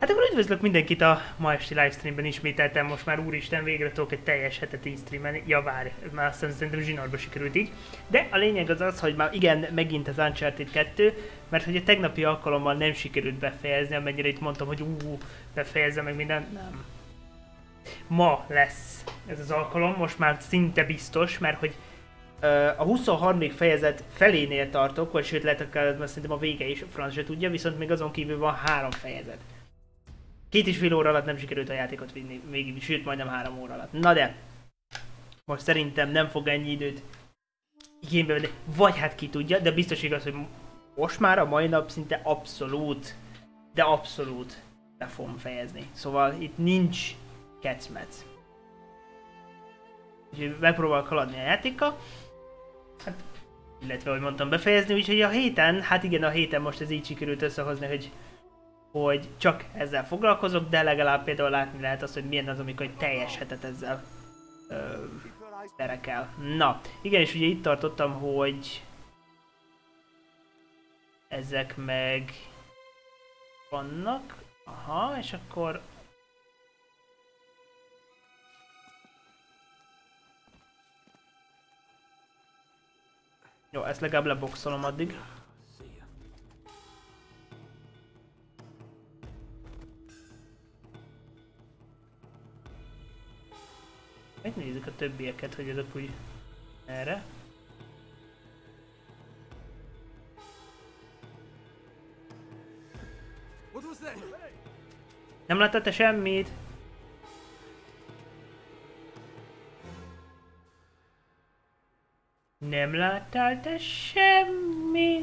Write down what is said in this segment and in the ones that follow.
Hát akkor üdvözlök mindenkit a ma esti livestreamben ismételtem, most már úristen végre tudok egy teljes hetet így streamelni. Ja várj, már azt szerintem zsinórba sikerült így. De a lényeg az az, hogy már igen, megint az Uncharted 2, mert hogy a tegnapi alkalommal nem sikerült befejezni, amennyire itt mondtam, hogy befejezze meg minden, nem. Ma lesz ez az alkalom, most már szinte biztos, mert hogy a 23. fejezet felénél tartok, vagy sőt lehet akár, mert szerintem a vége is a franc se tudja, viszont még azon kívül van 3 fejezet. 2,5 óra alatt nem sikerült a játékot vinni, még, sőt majdnem 3 óra alatt. Na de, most szerintem nem fog ennyi időt igénybe venni, vagy hát ki tudja, de biztos igaz, hogy most már a mai nap szinte abszolút, de abszolút be fogom fejezni. Szóval itt nincs kecmec. Úgyhogy megpróbálok haladni a játékkal. Hát, illetve, ahogy mondtam, befejezni, úgyhogy a héten, hát igen, a héten most ez így sikerült összehozni, hogy csak ezzel foglalkozok, de legalább például látni lehet azt, hogy milyen az, amikor egy teljes hetet ezzel terekel. Na, igen, és ugye itt tartottam, hogy ezek meg vannak. Aha, és akkor jó, ezt legalább leboxolom addig. Megnézzük a többieket, hogy azok úgy erre. Nem láttad te semmit? Nem láttál te semmit?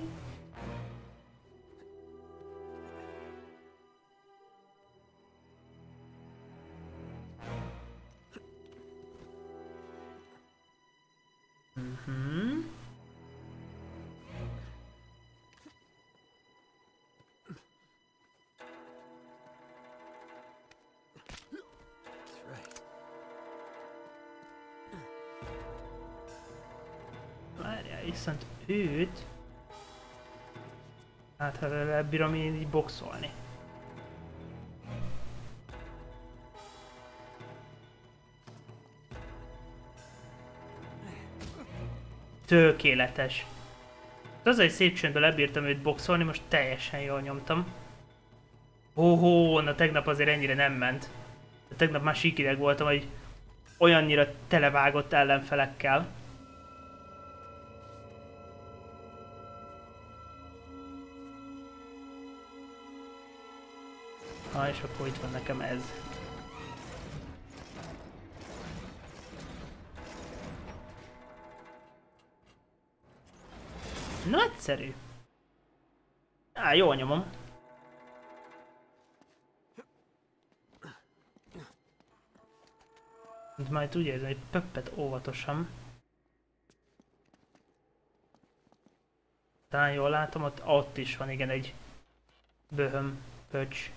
Várjál, viszont őt... Hát ha lebírom én így boxolni. Tökéletes. Az, hogy szép csöndben lebírtam őt boxolni, most teljesen jól nyomtam. Na tegnap azért ennyire nem ment. De tegnap már síkideg voltam, hogy olyannyira televágott ellenfelekkel. És akkor itt van nekem ez. Nagyszerű! Jól nyomom. Majd úgy érzem, hogy pöppet óvatosan. Talán jól látom, ott is van igen egy böhöm pöcs.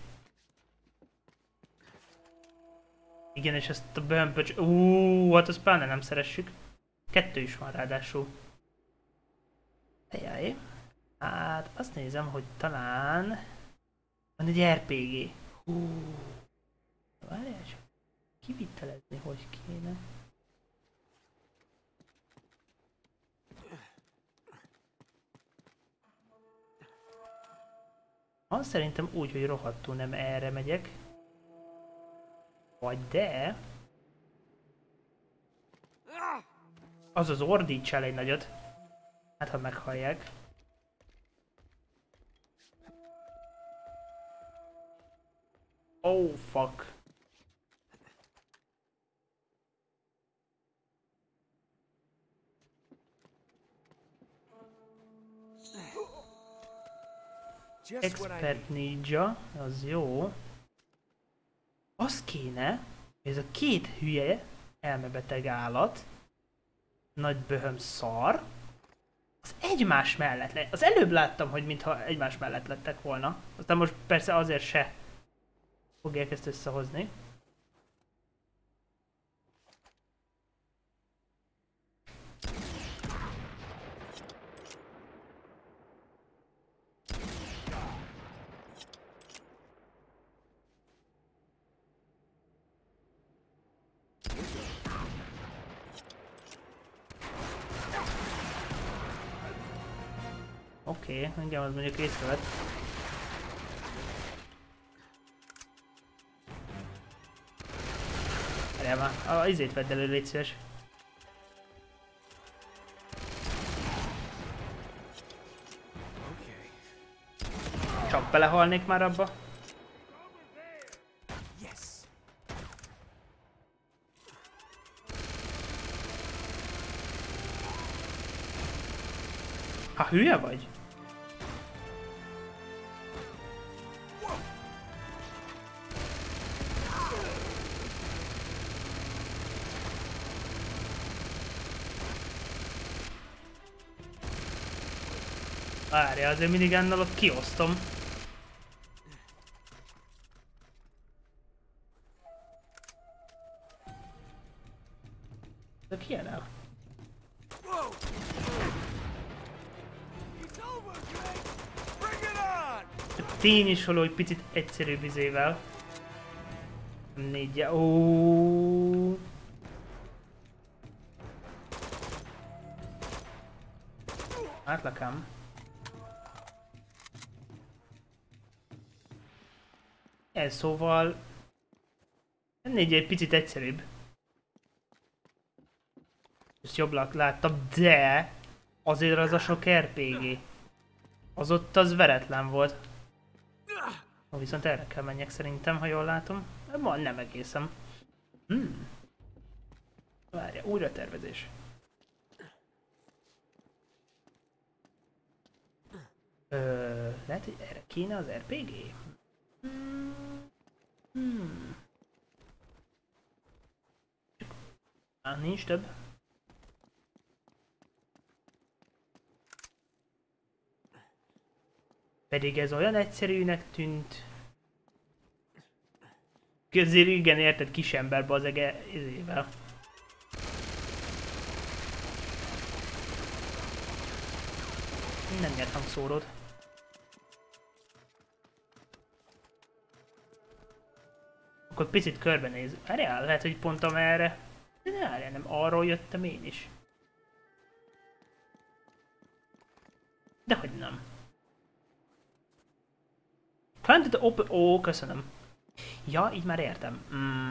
Igen, és ezt a bömpöcs... hát azt pláne nem szeressük. 2 is van ráadásul. Ajaj. Hát azt nézem, hogy talán... van egy RPG. Várjál csak. Kivitelezni hogy kéne. Azt szerintem úgy, hogy rohadtul nem erre megyek. Vagy de... az ordítsál egy nagyot. Hát ha meghallják. Oh fuck. Expert ninja, az jó. Az kéne, hogy ez a 2 hülye, elmebeteg állat, nagy böhöm szar, az egymás mellett le. Az előbb láttam, hogy mintha egymás mellett lettek volna. Aztán most persze azért se fogják ezt összehozni. Oké, engem az mondjuk észrevett. Várjál már, a izét vedd elő, légy szíves. Csak belehalnék már abba. Ha hülye vagy? Várja, azért mindig ennel ott kiosztom. De ki jön el? Tény is való, hogy picit egyszerűbb izével. Négyje. Ó. Átlakám. Ez szóval... Négyje egy picit egyszerűbb. Ezt jobb láttam, de... Azért az a sok RPG. Az ott az veretlen volt. Viszont erre kell menjek szerintem, ha jól látom. Nem egészen. Várja, újra tervezés. Lehet, hogy erre kéne az RPG? Nincs több. Pedig ez olyan egyszerűnek tűnt. Azért igen, érted, kisember bazeg ezével. Nem nyert hangszórót. Akkor picit körbenéz. Várjál, lehet, hogy pont amerre. De várjál, nem arról jöttem én is. Dehogy nem. Planted open... Ó, köszönöm. Ja, így már értem.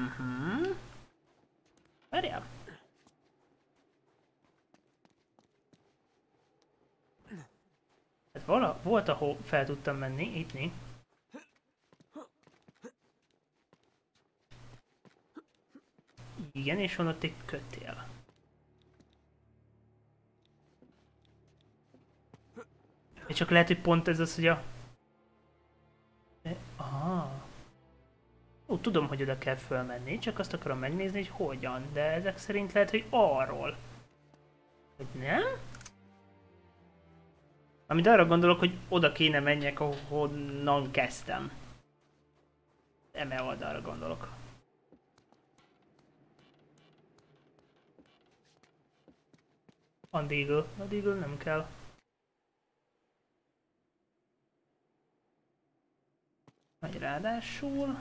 Várjál. Hát volt, ahol fel tudtam menni, itt né. Igen, és van ott egy kötél. És csak lehet, hogy pont ez az, hogy a... Ó, tudom, hogy oda kell fölmenni, csak azt akarom megnézni, hogy hogyan, de ezek szerint lehet, hogy arról. Hogy nem? Amit arra gondolok, hogy oda kéne menjek, ahonnan kezdtem. Eme oldalra gondolok. A Deagle nem kell. Vagy ráadásul...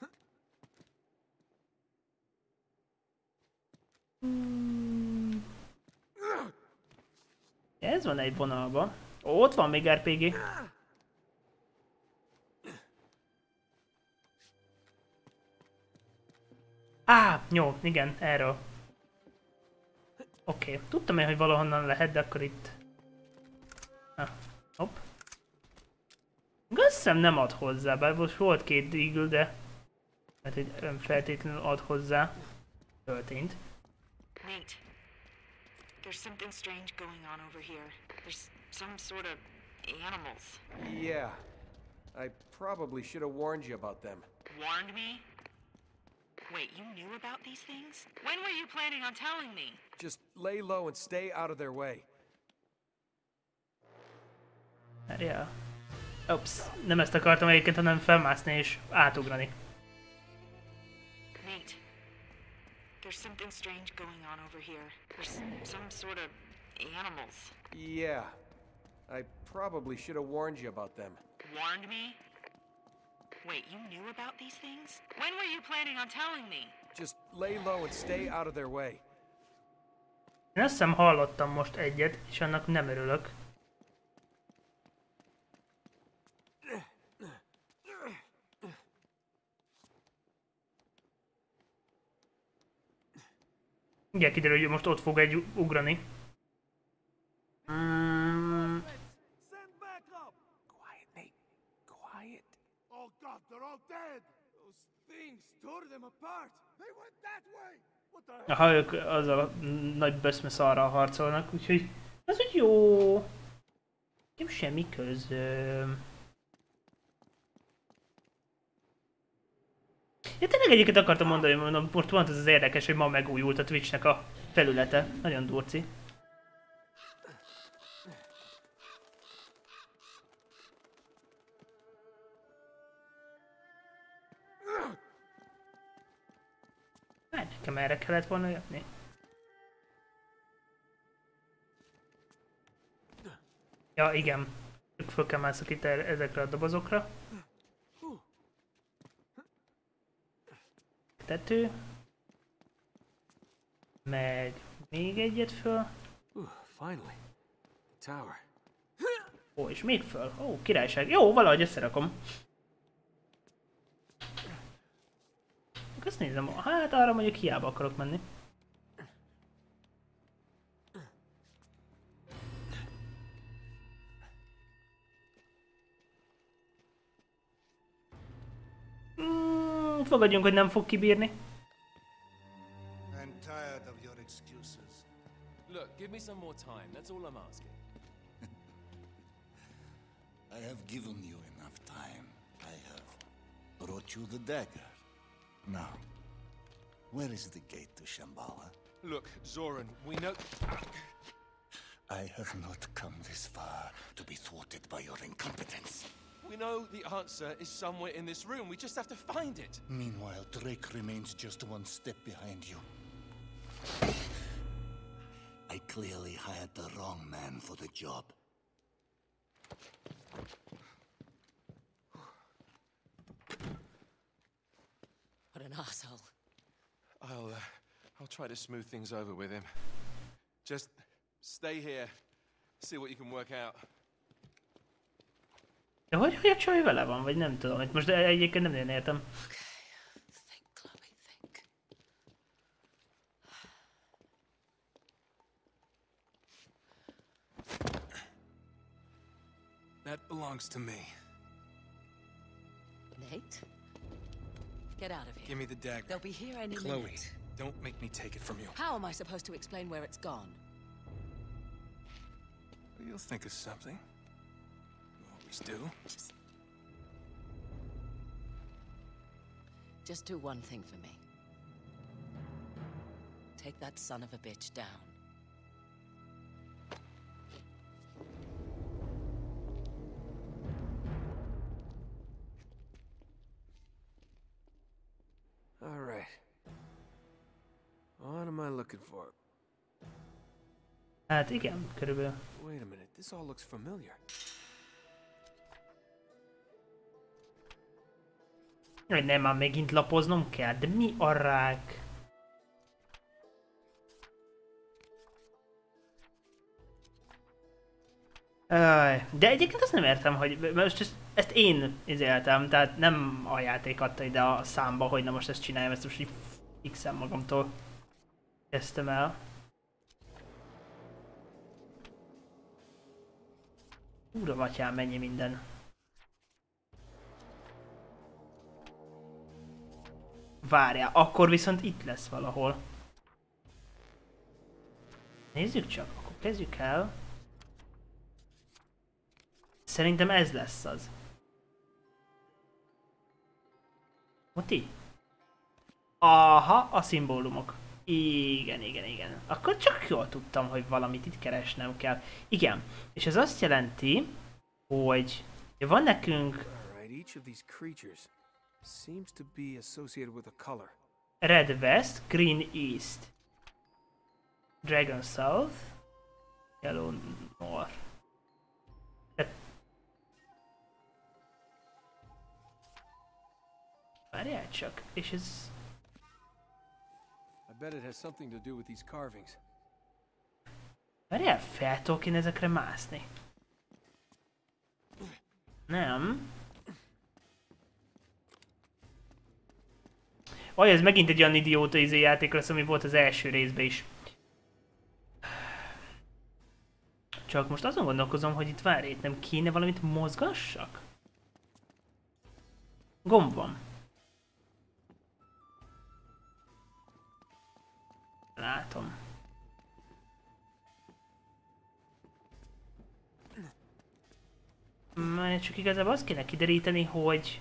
Ez van egy vonalban. Ó, ott van még RPG. Jó, igen, erről. Oké, tudtam én, hogy valahonnan lehet, de akkor itt... Hopp. Azt hiszem nem ad hozzá, bár most volt két Deagle, de... Hát, hogy ön feltétlenül ad hozzá. Történt. Nate, there's something strange going on over here. There's some sort of animals. Yeah. I probably should have warned you about them. Warned me? Wait, you knew about these things? When were you planning on telling me? Just lay low and stay out of their way. Várjál. Ups, nem ezt akartam egyébként, hanem felmászni és átugrani. Nate, there's something strange going on over here. There's some sort of animals. Yeah. I probably should have warned you about them. Warned me? Wait, you knew about these things? When were you planning on telling me? Just lay low and stay out of their way. Én azt hiszem hallottam most egyet, és annak nem örülök. Ugye kiderül, hogy most ott fog egy ugrani. Send backup! Quiet, Nate. Quiet. Oh God, they're all dead! Those things tore them apart! They went that way! What the hell? Aha, ők azzal a nagy böszmeszarral harcolnak, úgyhogy ez úgy jó. Nem semmi közöm. Én tényleg egyiket akartam mondani, hogy mondom, most pont ez az érdekes, hogy ma megújult a Twitchnek a felülete. Nagyon durci. Hát nekem erre kellett volna jönni. Ja, igen. Föl kell mászok itt ezekre a dobozokra. Tető. Meg még egyet föl. Finally. Tower. Ó, és még föl. Ó, királyság. Jó, valahogy összerakom. Ezt nézem. Hát arra mondjuk hiába akarok menni. Fogadjunk, hogy nem fog kibírni. I'm tired of your excuses. Look, give me some more time. That's all I'm asking. I have given you enough time. I have brought you the dagger. Now, where is the gate to Shambhala? Look, Zoran, we know... I have not come this far to be thwarted by your incompetence. We know the answer is somewhere in this room. We just have to find it. Meanwhile, Drake remains just one step behind you. I clearly hired the wrong man for the job. What an asshole. I'll try to smooth things over with him. Just stay here. See what you can work out. De hogy a csaj vele van, vagy nem tudom. Itt most egyébként nem nagyon értem. Think, Chloe, think. That belongs to me. Nate? Get out of here. Give me the dagger. They'll be here any Chloe, minute. don't make me take it from you. How am I supposed to explain where it's gone? You'll think of something. You always do. Just do one thing for me. Take that son of a bitch down. All right. What am I looking for? Hát igen, körülbelül. Wait a minute, this all looks familiar. Hogy nem, már megint lapoznom kell, de mi a rák? De egyébként azt nem értem, hogy most ezt én izéltem, tehát nem a játék adta ide a számba, hogy na most ezt csináljam, ezt most így fixen magamtól kezdtem el. Uram atyám, mennyi minden. Várjál, akkor viszont itt lesz valahol. Nézzük csak, akkor kezdjük el. Szerintem ez lesz az. Moti? Aha, a szimbólumok. Igen, igen, igen. Akkor csak jól tudtam, hogy valamit itt keresnem kell. Igen, és ez azt jelenti, hogy van nekünk All right, each of these creatures seems to be associated with a color. Red West, Green East, Dragon South, Yellow North. Várjál csak, és ez... I bet it has something to do with these carvings. Várjál, fel tudok én ezekre mászni? Nem. Aj, ez megint egy olyan idióta játék lesz, ami volt az első részben is. Csak most azon gondolkozom, hogy itt várj, itt nem kéne valamit mozgassak? Gomb van. Látom. Mert csak igazából azt kéne kideríteni, hogy...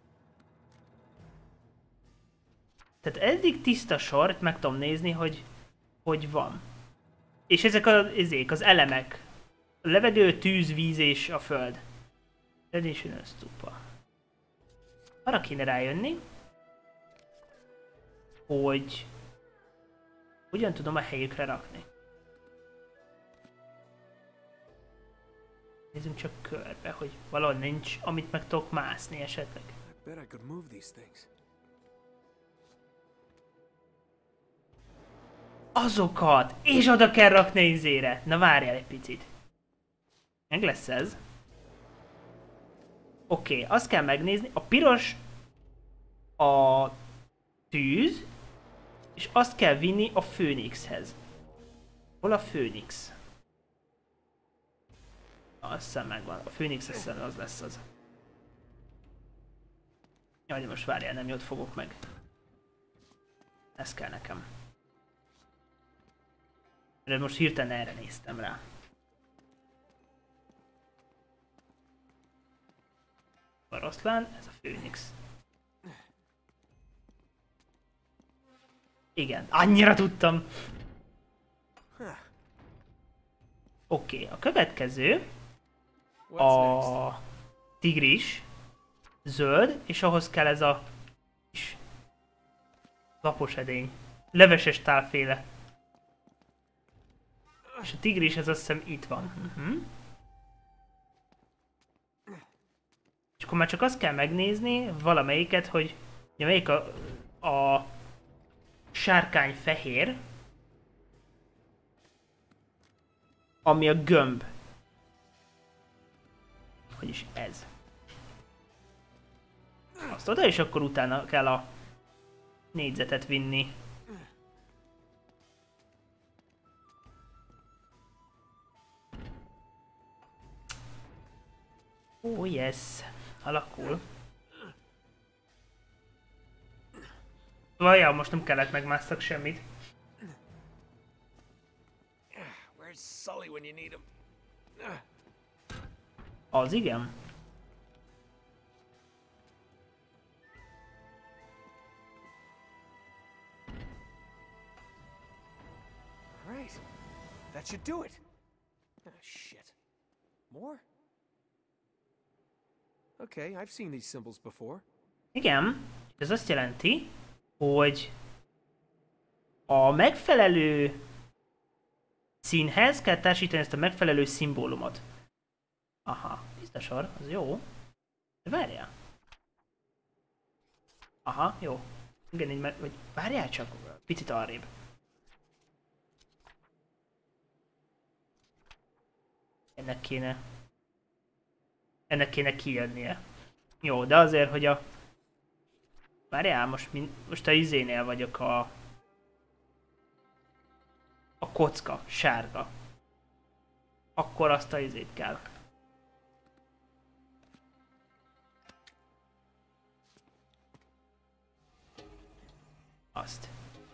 Tehát eddig tiszta sort meg tudom nézni, hogy van. És ezek az elemek. A levegő, tűz, víz és a föld. Traditional stupa. Arra kéne rájönni, hogy hogyan tudom a helyükre rakni. Nézzünk csak körbe, hogy valahol nincs, amit meg tudok mászni esetleg. Azokat! És oda kell rakni izére. Na várjál egy picit. Meg lesz ez. Oké, azt kell megnézni. A piros a tűz, és azt kell vinni a Főnixhez. Hol a Főnix? Azt hiszem megvan. A Főnix az lesz az. Jaj, de most várjál, nem jót fogok meg. Ez kell nekem. De most hirtelen erre néztem rá. Oroszlán, ez a Főnix. Igen, annyira tudtam! Oké, a következő a tigris, zöld, és ahhoz kell ez a kis lapos edény, leveses tálféle. És a tigris, ez azt hiszem itt van. És akkor már csak azt kell megnézni valamelyiket, hogy melyik a sárkány fehér, ami a gömb. Vagyis ez. Azt oda, és akkor utána kell a négyzetet vinni. Oh yes, alakul. Vajjá, most nem kellett megmásztak semmit. Az igen. Right. That should do it. Ah, shit. More? Okay, I've seen these symbols before. Igen, ez azt jelenti, hogy a megfelelő színhez kell társítani ezt a megfelelő szimbólumot. Aha, tiszta sor, az jó. De várjál. Aha, jó. Igen, így vagy várjál csak, picit arrébb. Ennek kéne kijönnie. Jó, de azért, hogy a... Várjál, most a izénél vagyok a kocka, sárga. Akkor azt a izét kell. Azt.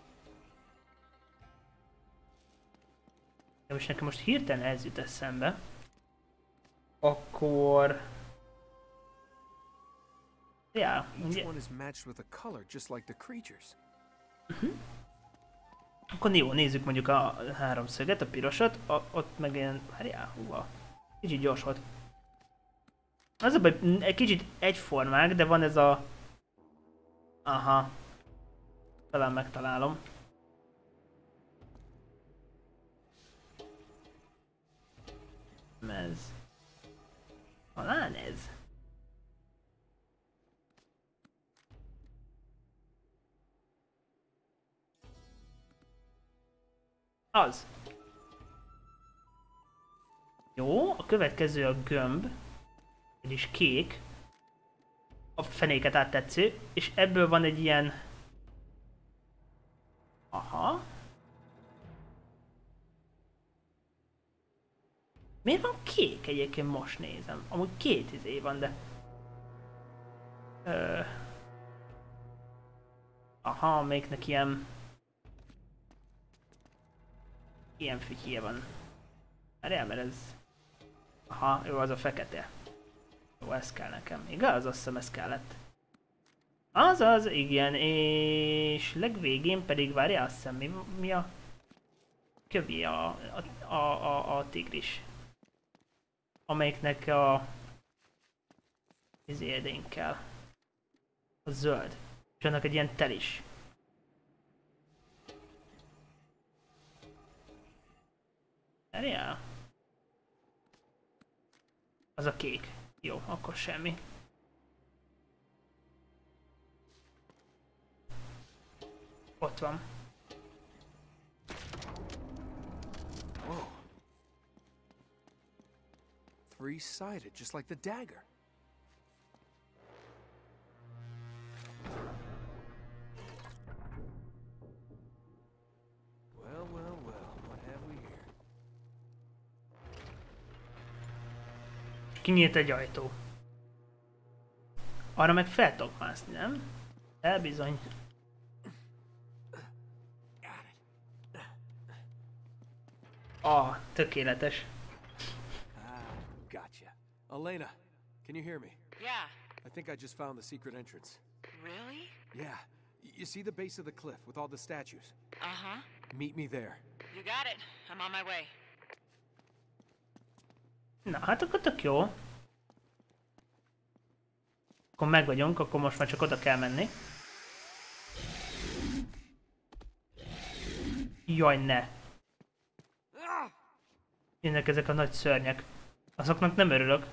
De most nekem most hirtelen ez jut eszembe. Akkor... Ja, ugye... Akkor jó, nézzük mondjuk a háromszöget, a pirosat, ott meg ilyen... Várjál, húha. Kicsit gyors volt. Az a baj, egy kicsit egyformák, de van ez a... Aha. Talán megtalálom. Ez. Talán ez. Az. Jó, a következő a gömb, vagyis kék, a fenéket áttetsző, és ebből van egy ilyen Aha. Miért van kék egyébként, most nézem? Amúgy két izé van, de... Aha, melyiknek ilyen... Ilyen fütyje van. Mert ez... Aha, jó, az a fekete. Jó, ez kell nekem. Igaz? Azt hiszem ez kellett. Azaz, igen, és legvégén pedig várjál, azt hiszem mi a... Kövi a tigris. Amelyiknek a... Izérdén kell. A zöld. És annak egy ilyen tel is. Várjál. Az a kék. Jó, akkor semmi. Ott van. Whoa. Three-sided, just like the dagger. Well, well, well, what have we here? Kinyílt egy ajtó. Arra meg fel tudok mászni, nem? Elbizony. Tökéletes. Gotcha. Elena, can you hear me? Yeah. I think I just found the secret entrance. Really? Yeah. You see the base of the cliff with all the statues? Uh-huh. Meet me there. You got it. I'm on my way. Na, hát akkor tök jó. Akkor meg vagyunk, akkor most már csak oda kell menni. Jaj, ne! Jönnek ezek a nagy szörnyek. Azoknak nem örülök.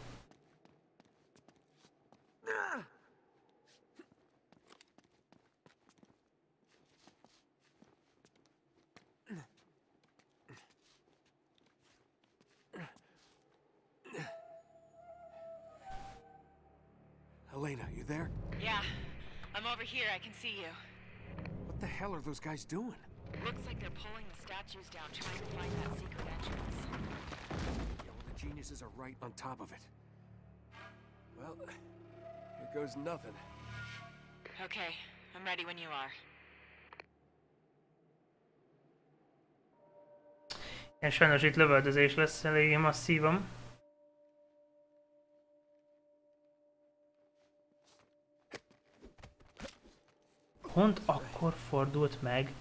Elena, you there? Yeah. I'm over here. I can see you. What the hell are those guys doing? Looks like they're pulling the statues down, trying to find that secret entrance. Yeah, well, the geniuses are right on top of it. Well, here goes nothing. Okay. I'm ready when you are. Én sajnos itt lövöldözés lesz eléggé masszívan. Pont akkor fordult meg.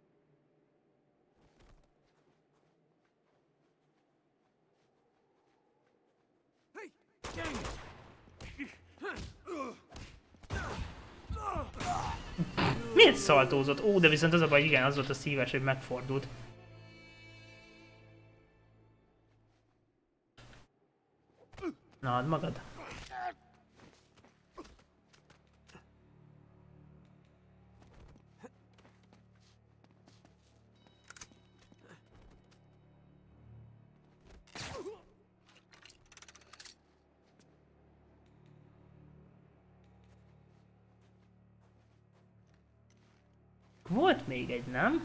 Miért szaltózott? Ó, de viszont az a baj, igen, az volt a szíves, hogy megfordult. Na, add magad. Volt még egy, nem?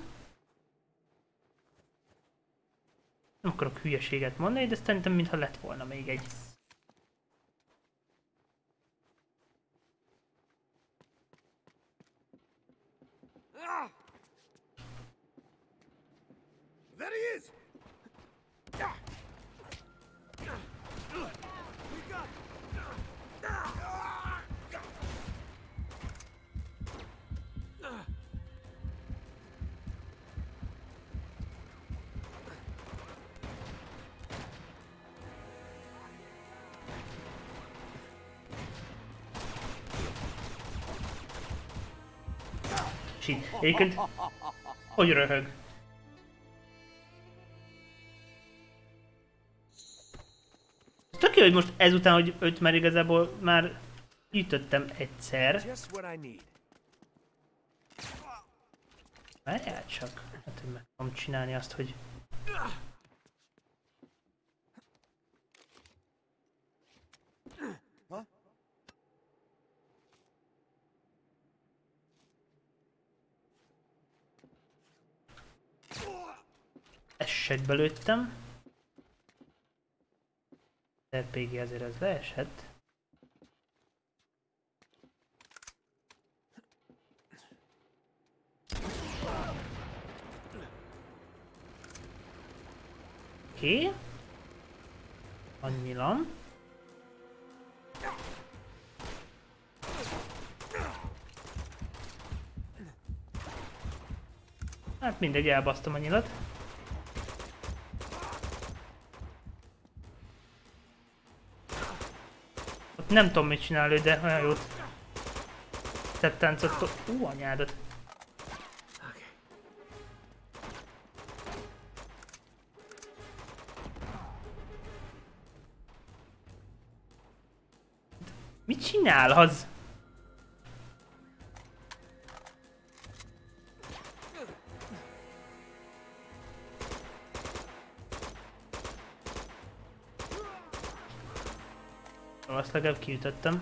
Nem akarok hülyeséget mondani, de szerintem mintha lett volna még egy. There he is! Egyébként, hogy röhög? Tök jó, hogy most ezután, hogy őt már igazából már ütöttem egyszer. Várjál csak. Hát, hogy meg tudom csinálni azt, hogy... Segbe lőttem. RPG azért ez leesett. Oké. Annyilan. Hát mindegy, elbasztom a nyilat. Ott nem tudom mit csinál ő, de olyan jót szeptáncot. Anyádat. Mit csinál az? Azt legalább kiütöttem.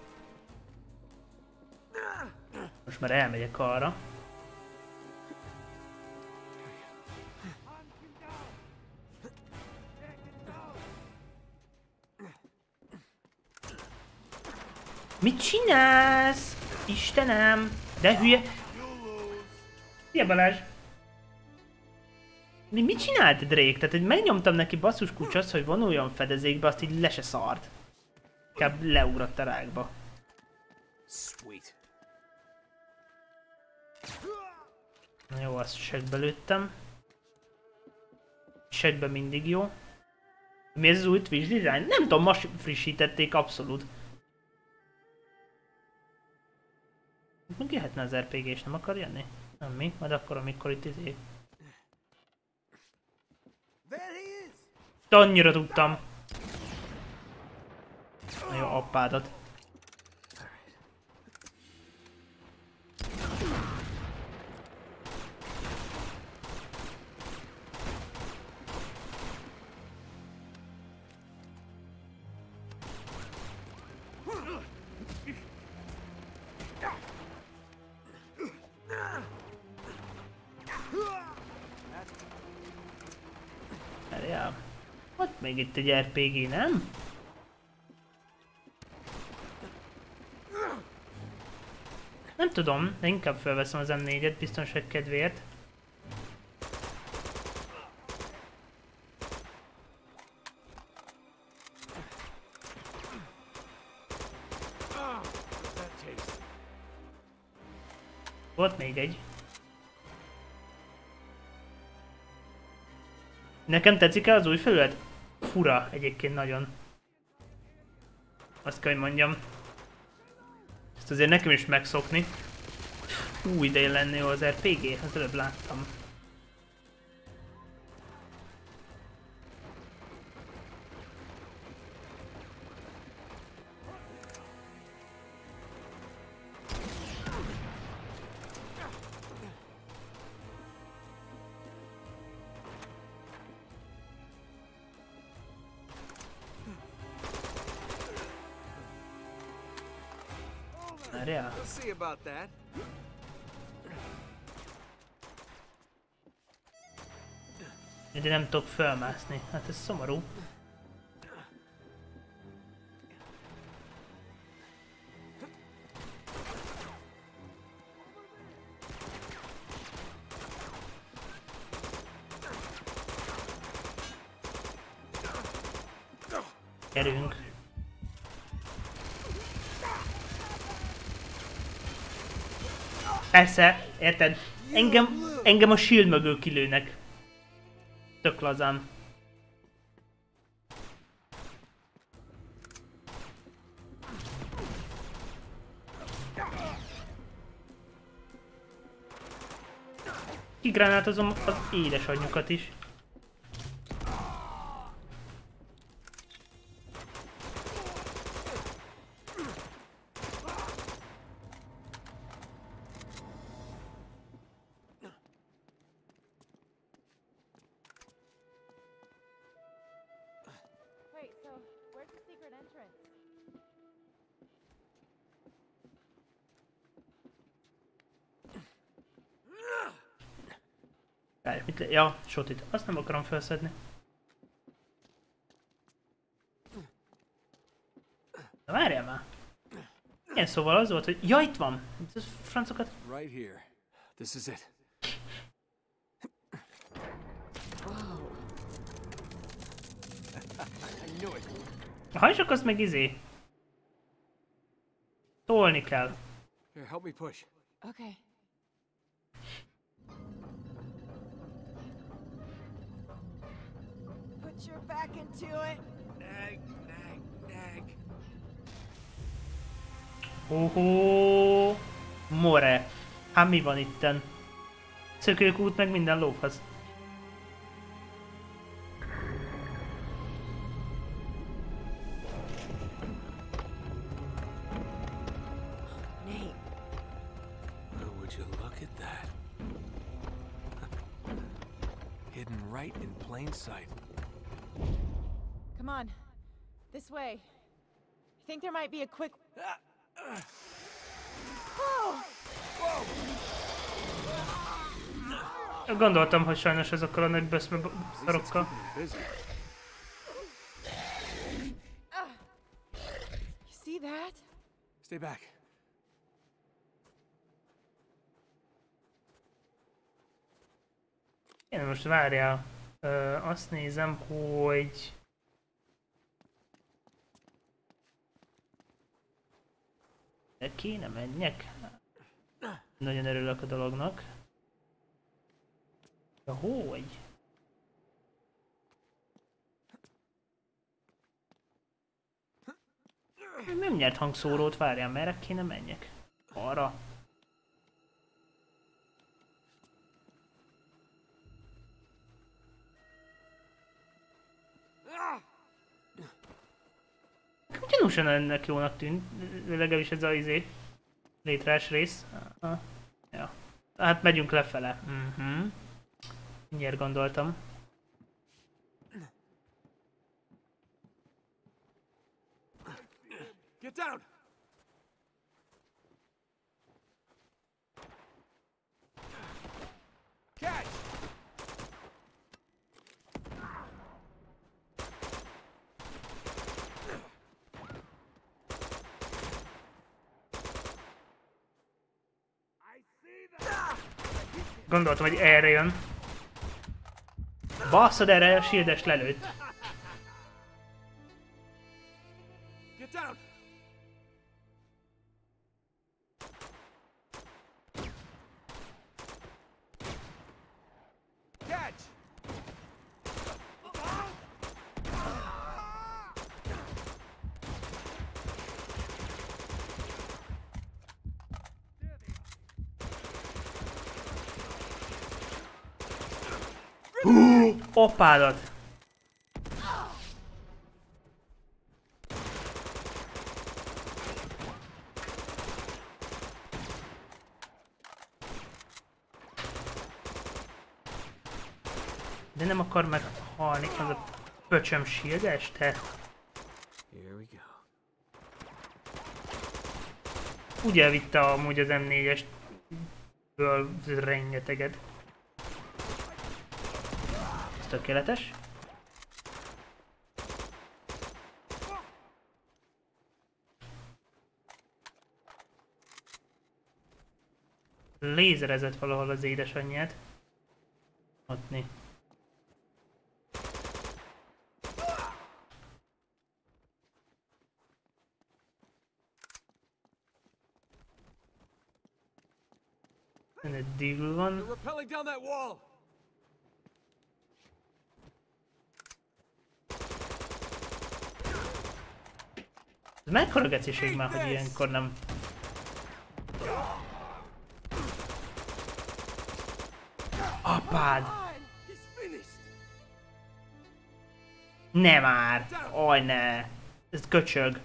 Most már elmegyek arra. Mit csinálsz? Istenem! De hülye! Szia Balázs! Mit csinált Drake? Tehát, hogy megnyomtam neki basszus kucsasz, hogy vonuljon fedezékbe, azt így le se szart. Inkább leugrott a rákba. Sweet. Na jó, azt segbe lőttem. Segbe mindig jó. Mi ez az új Twitch design? Nem tudom, most frissítették abszolút. Még jöhetne az RPG és nem akar jönni? Nem mi? Majd akkor, amikor itt izé. Annyira tudtam. Na jó, appádat. Várjál. Ott még itt egy RPG, nem? Nem tudom, de inkább felveszem az M4-et biztonság kedvéért. Volt még egy. Nekem tetszik el az új felület? Fura egyébként nagyon. Azt kell, hogy mondjam. Ezt azért nekem is megszokni. Idején lenne jó az RPG, az előbb láttam. Várjál. We'll see about that. De nem tudok felmászni. Hát ez szomorú. Gyerünk. Persze, érted? Engem a shield mögül kilőnek. Tök lazán. Kigránátozom az édesanyjukat is. Wait, so where's the secret entrance? Várj, ja, sotit. Azt nem akarom felszedni. Na várjál már. Igen, szóval az volt, hogy... Ja, itt van! Ez francokat... Right here. This is it. I knew it. A hajsok azt meg izé. Tolni kell. Here, help me push. Okay. Put your back into it. Nag, nag, nag. Ohó, more. Hát mi van itten? Szökőkút meg minden lófasz. Nate, Oh, would you look at that? Hidden right in plain sight. Come on. This way. I think there might be a quick... Gondoltam, hogy sajnos azokkal a nagy böszme szarokkal. Busy. You see that? Stay back. Én most várjál. Azt nézem, hogy... De kéne menjek? Nagyon örülök a dolognak. De hogy? Nem nyert hangszórót, várjál, merre kéne menjek? Arra. Ugyanúgy ennek jónak tűnt, legalábbis ez a izé. Létrás rész. Ja. Hát megyünk lefele. Mindjárt gondoltam. Get down. Catch. Gondoltam, hogy erre jön. Basszod, erre a shieldes lelőtt. Get down. Catch. Opádat! De nem akar meghalni az a pöcsöm shieldes, te? Here we go. Úgy elvitte amúgy az M4-esből rengeteget. Ez tökéletes. Lézerezett valahol az édesanyját. Ottni. Egy deagle van. They're rappelling down that wall. Ez mekkora geciség már, hogy ilyenkor nem... Apád! Ne már! Aj ne! Ez köcsög.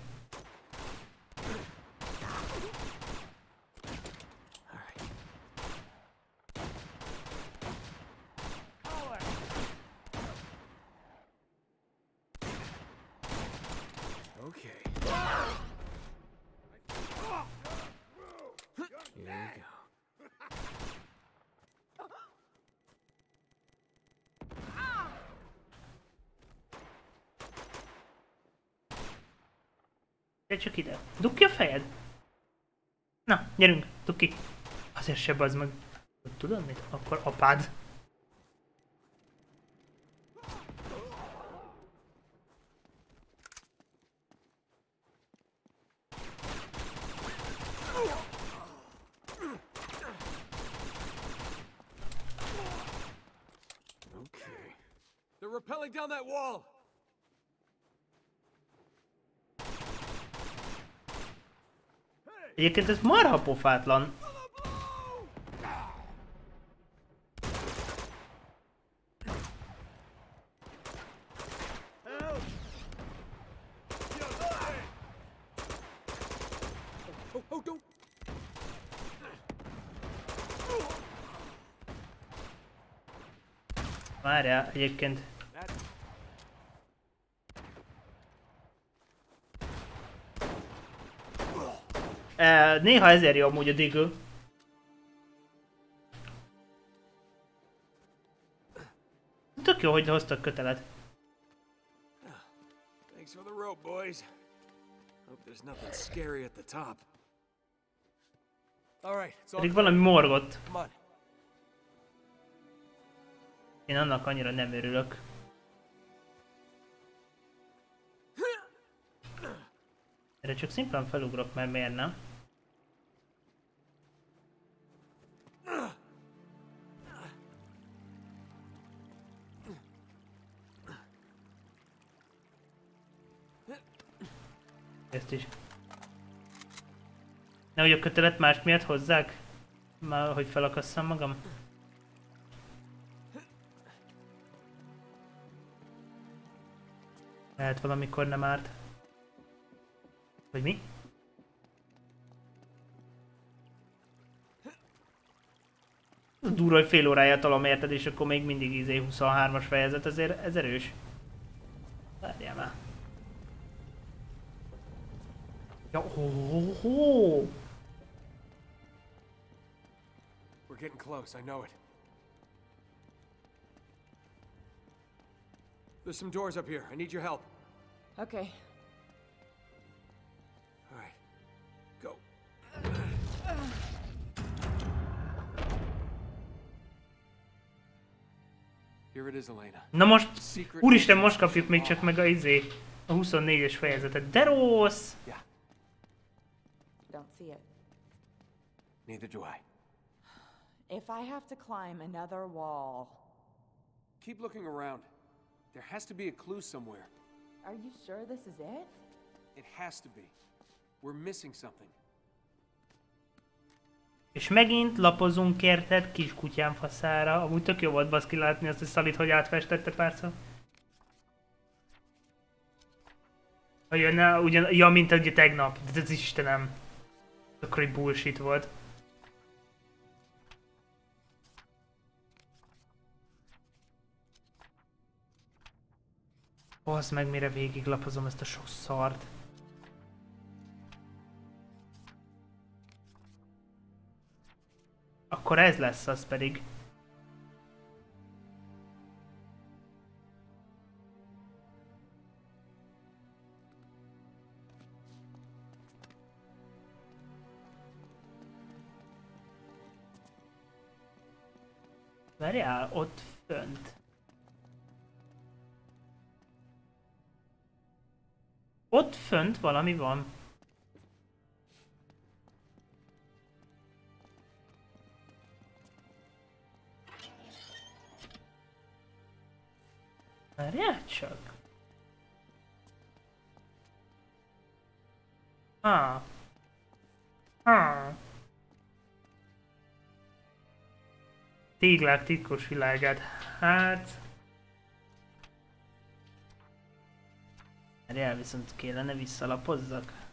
Okay. Here we go. Gyere csak ide. Dugd ki a fejed. Na, gyerünk, dugd ki. Azért se bazd meg. Tudod mit? Akkor apád. Okay. They're rappelling down that wall! Egyébként ez marha pofátlan. Várjál, egyébként. Néha ezért jó amúgy a Deagle. Tök jó, hogy hoztak kötelet. Thanks for the rope, boys. Hope there's nothing scary at the top. All right, it's all Pedig valami morgott. Come on. Én annak annyira nem örülök. Erre csak szimplán felugrok, mert miért nem? Ezt is. Nehogy a kötelet más miatt hozzák? Már hogy felakasszam magam? Lehet valamikor nem árt. Vagy mi? Durva, hogy fél óráját tolom, érted, és akkor még mindig 23-as fejezet, ezért ez erős. Várjál már. Ja, ho. We're getting close, I know it. There's some doors up here. I need your help. Okay. All right. Go. Here it is, Elena. Na most, Secret. úristen, most kapjuk még csak meg a a 24-es fejezetet. De rossz! Yeah, Don't see it. neither do I. If I have to climb another wall. Keep looking around. There has to be a clue somewhere. Are you sure this is it? It has to be. We're missing something. És megint lapozunk, érted, kiskutyám faszára. Amúgy tök jó volt baszki látni azt, hogy Szalit hogy átfestette párszor. Ha jönne, ja, mint ugye tegnap. De ez Istenem. Akkor egy bullshit volt. Basz meg, mire végiglapozom ezt a sok szart. Akkor ez lesz az pedig. Várjál, ott fönt. Ott fönt valami van. Várjál csak. Téglák titkos világát. Hát... Várjál, viszont kellene visszalapozzak.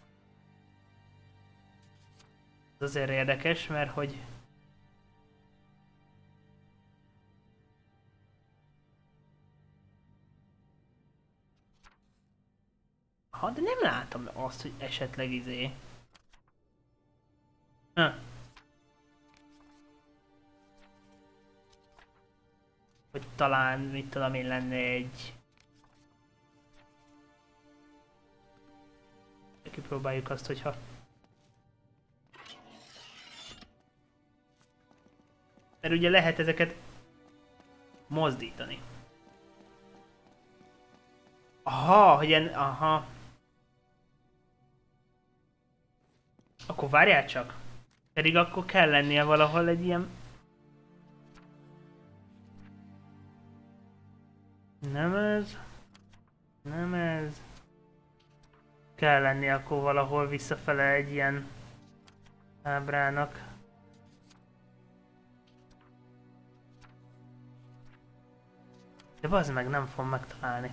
Ez azért érdekes, mert hogy... Ha, de nem látom azt, hogy esetleg Hogy talán, mit tudom én, lenne egy... kipróbáljuk azt, hogyha... Mert ugye lehet ezeket mozdítani. Aha, hogy ilyen... Aha. Akkor várjál csak. Pedig akkor kell lennie valahol egy ilyen... Nem ez. Nem ez. Kell lennie akkor valahol visszafele egy ilyen ábrának. De bazd meg, nem fogom megtalálni.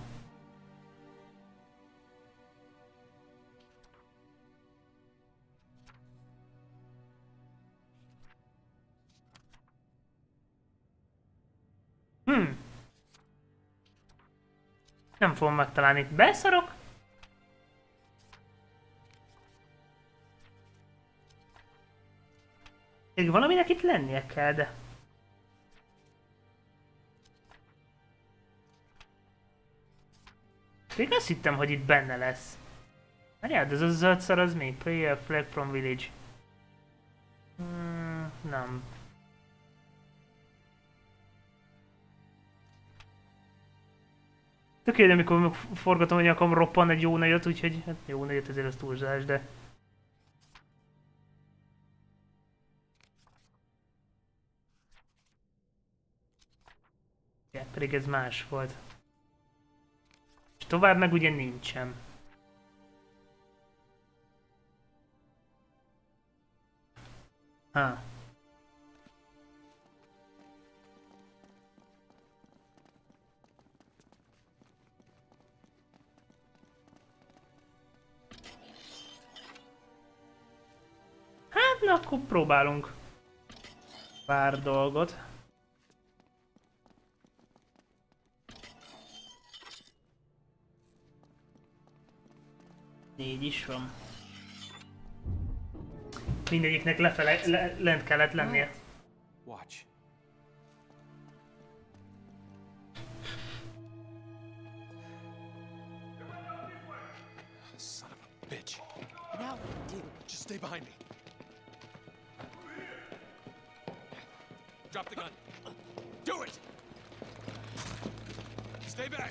Nem fogom megtalálni. Beszarok? Még valaminek itt lennie kell, de... Még azt hittem, hogy itt benne lesz. Várjál, de ez a zöld szar az mi? Player flag from village. Nem. Tökéletes, amikor forgatom, hogy akarom roppan egy jó nagyot, úgyhogy hát jó nagyot ezért az túlzás, de... Ja, pedig ez más volt. És tovább meg ugye nincsen. Ha. Hát, na akkor próbálunk pár dolgot. Négy is van. Mindegyiknek lefele, lent kellett lennie. Watch. Son of a bitch. Now, dude. Just stay behind me. Drop the gun. Do it! Stay back!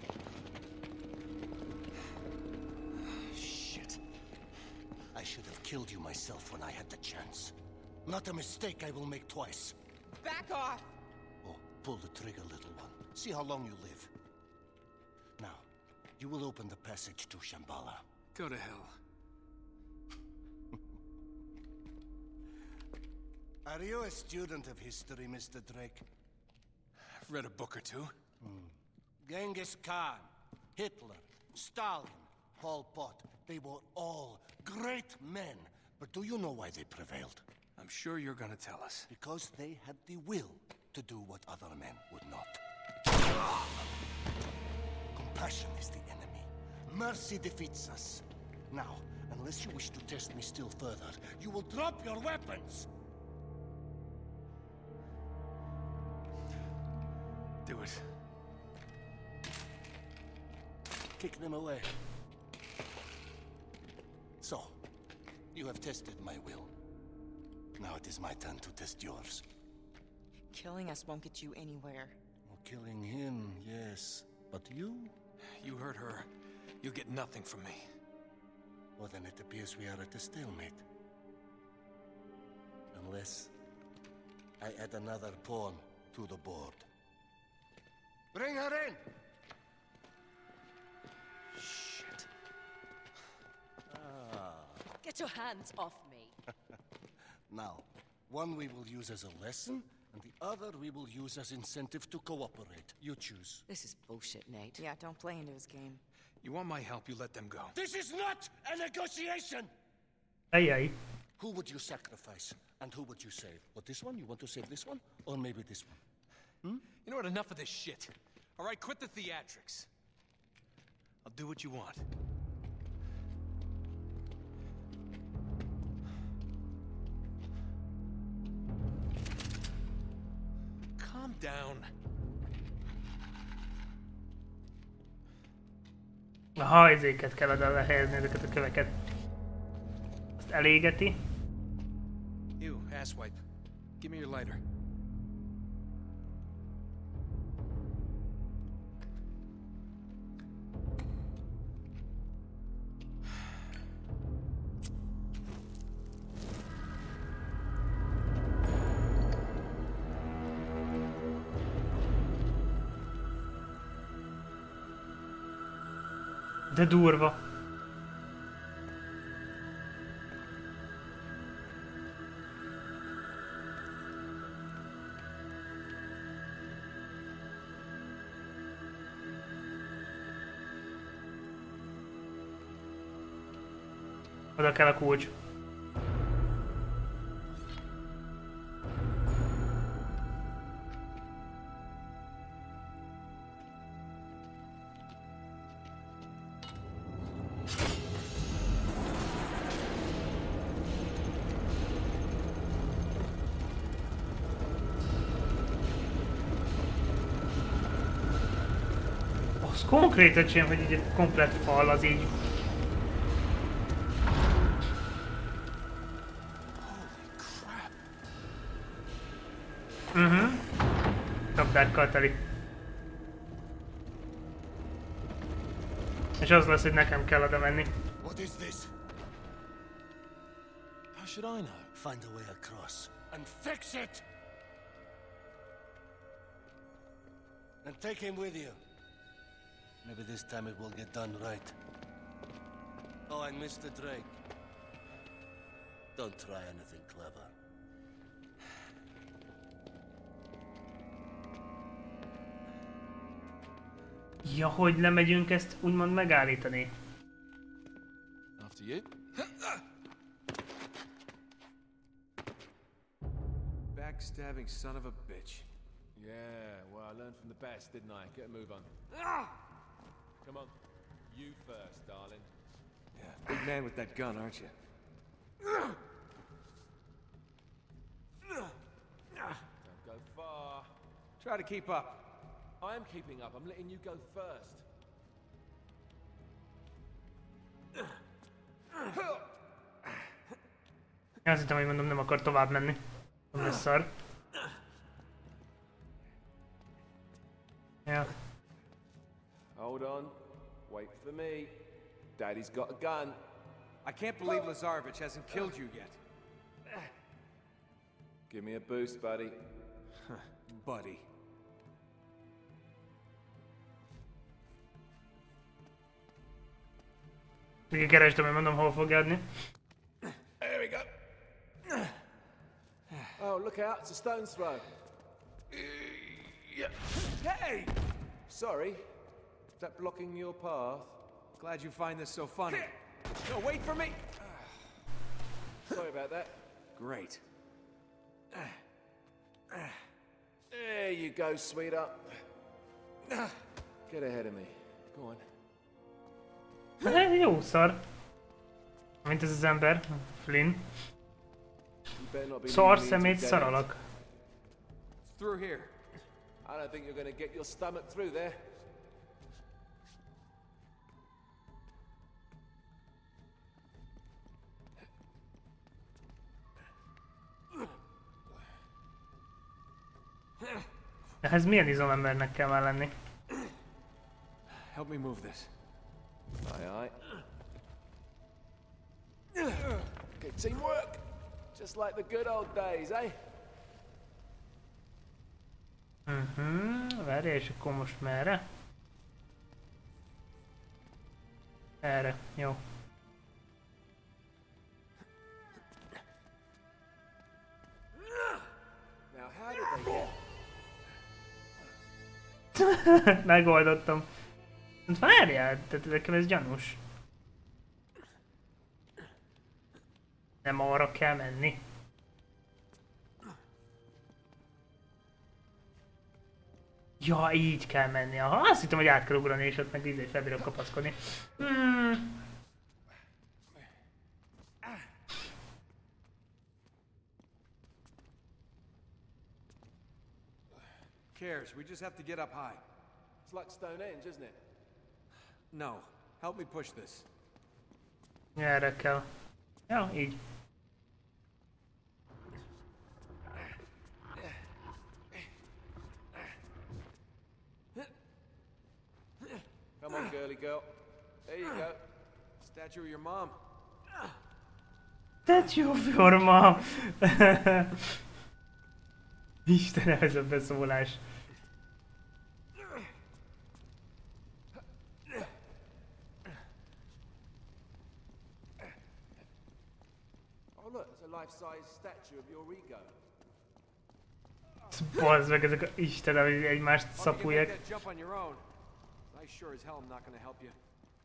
Shit. I should have killed you myself when I had the chance. Not a mistake I will make twice. Back off! Oh, pull the trigger, little one. See how long you live. Now, you will open the passage to Shambhala. Go to hell. Are you a student of history, Mr. Drake? I've read a book or two. Genghis Khan, Hitler, Stalin, Pol Pot, they were all great men. But do you know why they prevailed? I'm sure you're gonna tell us. Because they had the will to do what other men would not. Compassion is the enemy. Mercy defeats us. Now, unless you wish to test me still further, you will drop your weapons! Do it. Kick them away. So, you have tested my will. Now it is my turn to test yours. Killing us won't get you anywhere. Well, killing him, yes. But you? You hurt her. You'll get nothing from me. Well, then it appears we are at a stalemate. Unless I add another pawn to the board. Bring her in! Shit. Get your hands off me. Now, one we will use as a lesson, and the other we will use as incentive to cooperate. You choose. This is bullshit, Nate. Yeah, don't play into his game. You want my help, you let them go. This is not a negotiation! Ajjaj. Who would you sacrifice, and who would you save? What, this one? You want to save this one? Or maybe this one? You know what? Enough of this shit. All right, quit the theatrics. I'll do what you want. Calm down. Aha, ezeket kell oda helyezni, ezeket a köveket. elégeti. You, asswipe. Give me your lighter. De durva. Oda kell a kulcs. Az konkrétan sem, hogy így egy komplett fal az így. Csapdákkal teli. És az lesz, hogy nekem kell oda menni. What is this? How should I know? Find a way across and fix it! And take him with you. Maybe this time it will get done right. Oh, and Mr. Drake. Don't try anything clever. Ja, hogy lemegyünk ezt úgymond megállítani. After you. Backstabbing son of a bitch. Yeah, well, I learned from the best, didn't I? Get a move on. Come on. You first, darling. Yeah, big man with that gun, aren't you? Don't go far. Try to keep up. I am keeping up. I'm letting you go first. Azt hittem, hogy mondom, nem akar tovább menni. Nem lesz szar. Ja. Hold on. Wait for me. Daddy's got a gun. I can't believe Lazarevich hasn't killed you yet. Give me a boost, buddy. Buddy. Még kerestem, hogy mondom, hol fogja adni. There we go. Oh, look out. It's a stone's throw. Hey! Sorry. Is that blocking your path? Glad you find this so funny. No, wait for me! Sorry about that. Great. There you go, sweetheart. Get ahead of me. Go on. Jó szar. Mint ez az ember, Flynn. You better not be Szar leading me szemét into dead szaralak. It's through here. ends. I don't think you're going to get your stomach through there. Ehhez milyen izomembernek kell már lenni? Help me move this. Aye, aye. Okay, teamwork. Just like the good old days, eh? Várj, és akkor most merre? Erre, jó. Now, how did they get? Megoldottam. Várjál, tehát nekem ez gyanús. Nem arra kell menni. Ja, így kell menni. Aha, azt hittem, hogy át kell ugrani, és ott meg így felbírok kapaszkodni. Cares, we just have to get up high. It's like Stonehenge, isn't it? No, help me push this. Erre kell. Ja, így. Come on, girly girl. There you go. Statue of your mom. That's your forma! Istenem, ez a beszólás. Oh look, it's a life-size statue of your ego. Bazd meg, ezek a Istenem, hogy egymást Hope you can make szapulják. that jump on your own. I sure as hell am not gonna help you.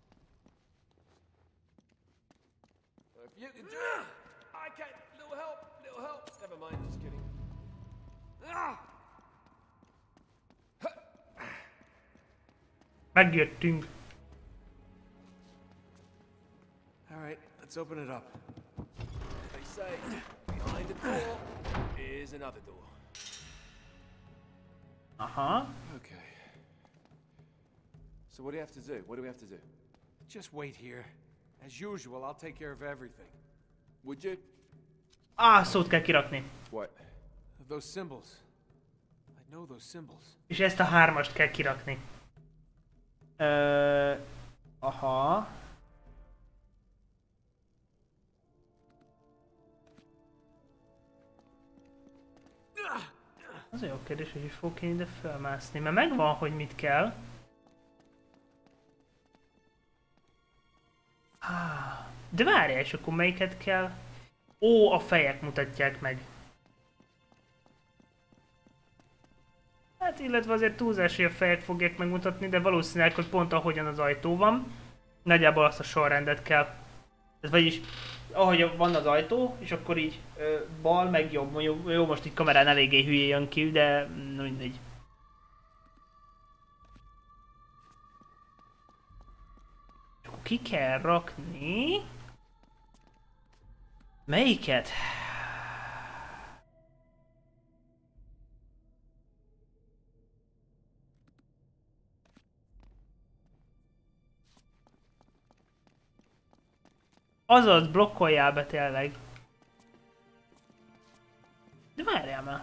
If you can do it, I can. Little help, little help. Never mind, just kidding. Megjöttünk. All right, let's open it up. They say behind a door is another door. Aha. Okay. So what do you have to do? What do we have to do? Just wait here. As usual, I'll take care of everything. Would you? Szót kell kirakni. What? Those symbols. I know those symbols. És ezt a 3-ast kell kirakni. Aha. Az a jó kérdés, hogy fogok én ide felmászni, mert megvan, hogy mit kell. De várjál, és akkor melyiket kell? Ó, a fejek mutatják meg. Hát illetve azért túlzás, hogy a fejek fogják megmutatni, de valószínűleg, hogy pont ahogyan az ajtó van, nagyjából azt a sorrendet kell. Ez vagyis, ahogy van az ajtó, és akkor így bal meg jobb, mondjuk jó, most így kamerán eléggé hülyé jön ki, de mindegy. Akkor ki kell rakni? Melyiket? Azaz, blokkoljál be tényleg. De várjál már.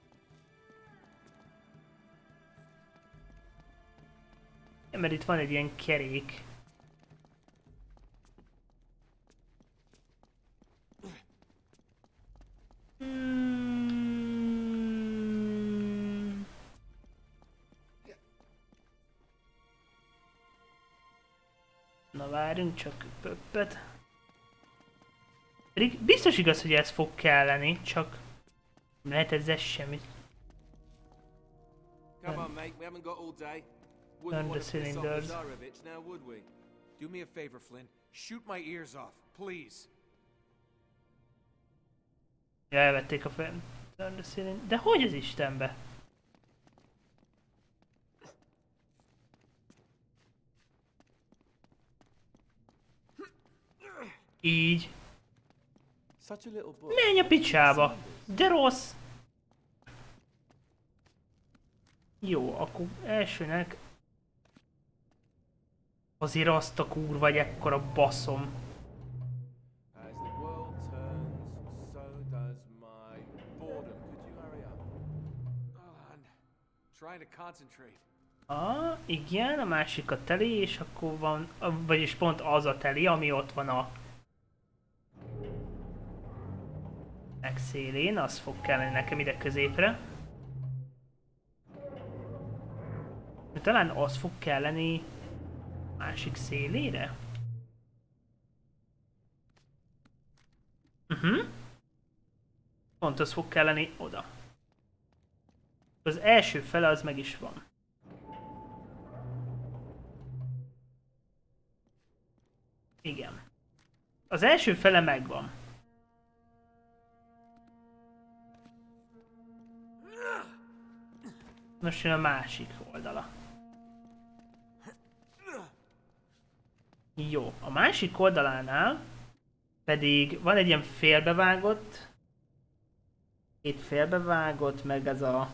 Ja, mert itt van egy ilyen kerék. Na várjunk csak pöppet. Pedig biztos igaz, hogy ez fog kelleni, csak nem lehet ezzel semmit. Come on, mate. We haven't got all day. Turn Wouldn't the want to piss off cylinders. Lazarevich now, would we? Do me a favor, Flynn. Shoot my ears off, please. Ja, elvették a fel. De hogy az Istenbe? Így. Such a little book. Menj a picsába! De rossz! Jó, akkor elsőnek... Azért azt a kurva, vagy ekkora baszom. As the world turns, so does my boredom. Could you hurry up? Hold on. Trying to concentrate. Igen, a másik a teli, és akkor van... Vagyis pont az a teli, ami ott van a... Megszélén, az fog kelleni nekem ide középre. De talán az fog kelleni másik szélére? Pont az fog kelleni oda. Az első fele az meg is van. Igen. Az első fele megvan. Most jön a másik oldala. Jó, a másik oldalánál pedig van egy ilyen félbevágott, két félbevágott, meg ez a...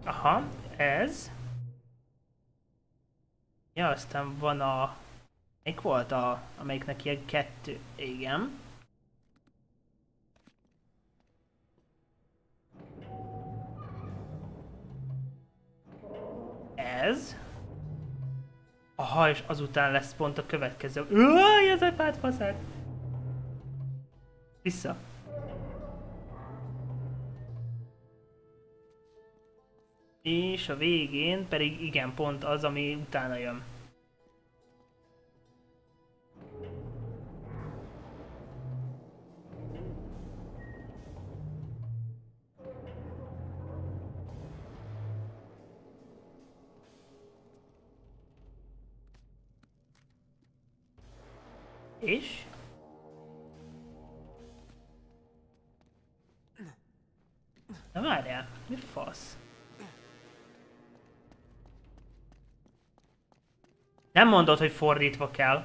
Aha, ez. Ja, aztán van a... Melyik volt amelyiknek ilyen 2, igen. Ez. Aha, és azután lesz pont a következő. Új, ez egy pátfaszát! Vissza. És a végén pedig igen, pont az, ami utána jön. És? Na várjál, mi fasz? Nem mondod, hogy fordítva kell.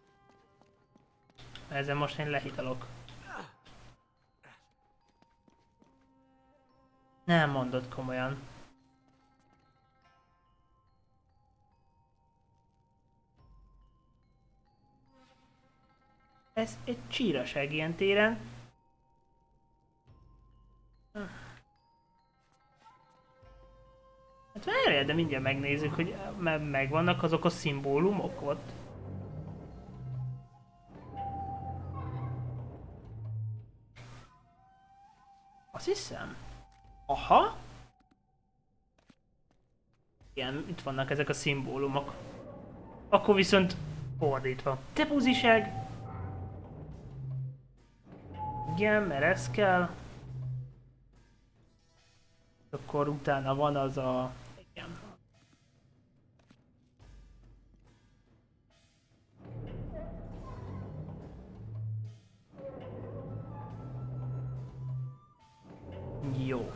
Ezzel most én lehidalok. Nem mondod komolyan. Ez egy csíraság ilyen téren. Hát várjál, de mindjárt megnézzük, hogy megvannak azok a szimbólumok ott. Azt hiszem. Aha. Igen, itt vannak ezek a szimbólumok. Akkor viszont fordítva. Te buziság! Igen, mert ez kell. Akkor utána van az a... Igen. Jó.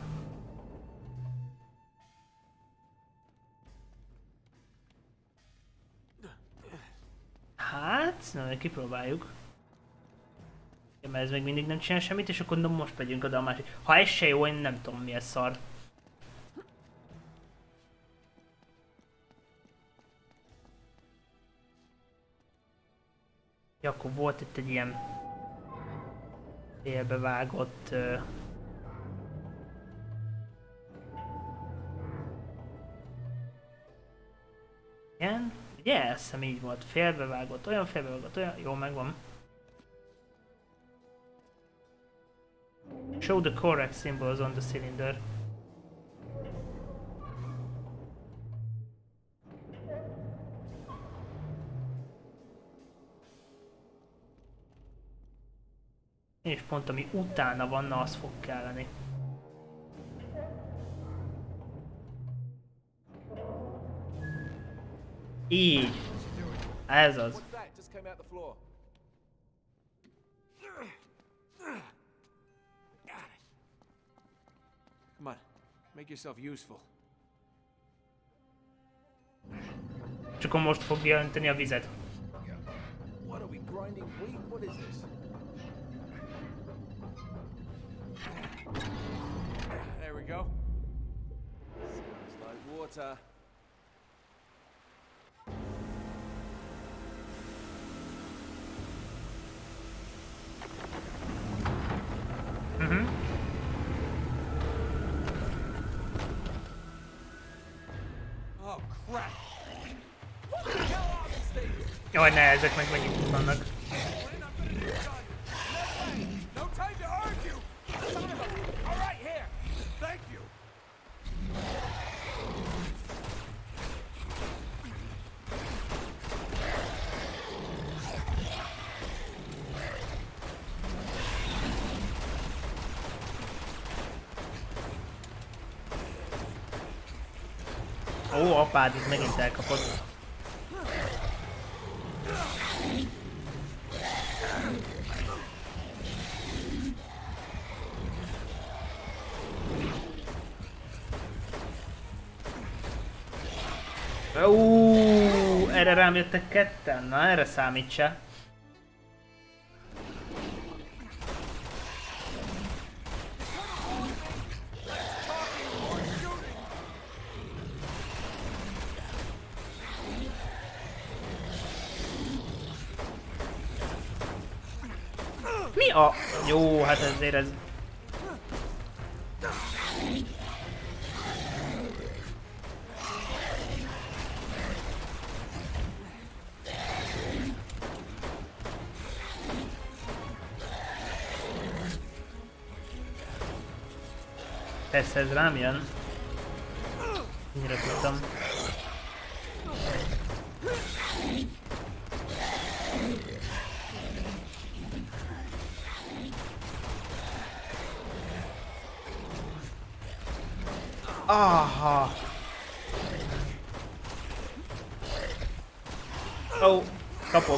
Hát, na, kipróbáljuk. Ja, mert ez még mindig nem csinál semmit, és akkor most megyünk oda a másik. Ha ez se jó, én nem tudom mi ez szar. Ja, akkor volt itt egy ilyen félbevágott... Igen? Ugye? Azt hiszem így volt. Félbevágott, olyan félbevágott, olyan... Jó, megvan. Show the correct symbols on the cylinder. És pont ami utána van, na az fog kelleni. Így. Ez az. Come on, make yourself useful. Csak akkor most fog jelenteni a vizet. What are we grinding wheat? What is this? There we go. Sounds like water. Oh crap! What the hell are these things? Jaj, ne, ezek meg megint itt vannak. No time to argue! All right, here! Thank you! Ó, apád, itt megint elkapott. Erre rám jöttek ketten? Na, erre számít se. Mi a... Jó, hát ezért ez... Persze ez rám jön. Ennyire tudtam. Aha! Ó, kapom.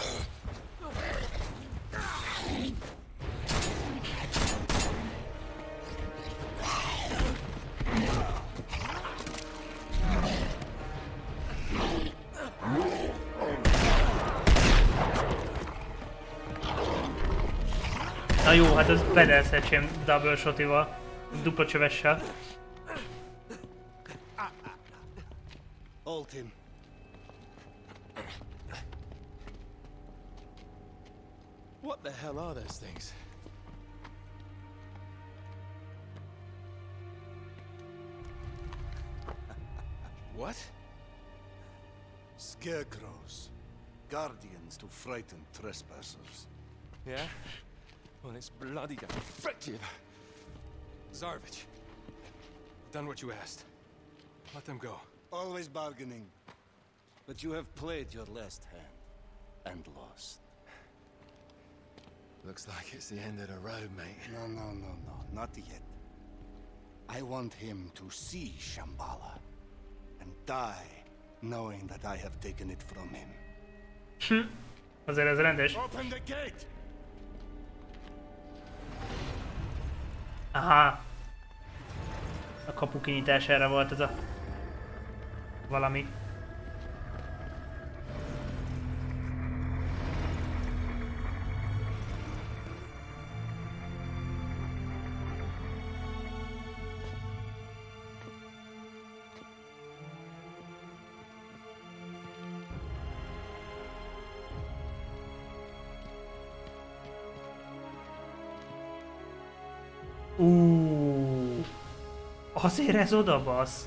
Na jó, hát ez bedelszetsém double shotival, dupla csövessel. Hold him. What the hell are those things? What? Scarecrows. Guardians to frighten trespassers. Yeah? Well, it's bloody effective. Zarvich, done what you asked. Let them go. Always bargaining. But you have played your last hand. And lost. Looks like it's the end of the road, mate. No, not yet. I want him to see Shambhala. And die, knowing that I have taken it from him. Azért ez rendes. Open the gate! Aha. A kapu kinyitására volt ez a... valami. Azért ez odabasz.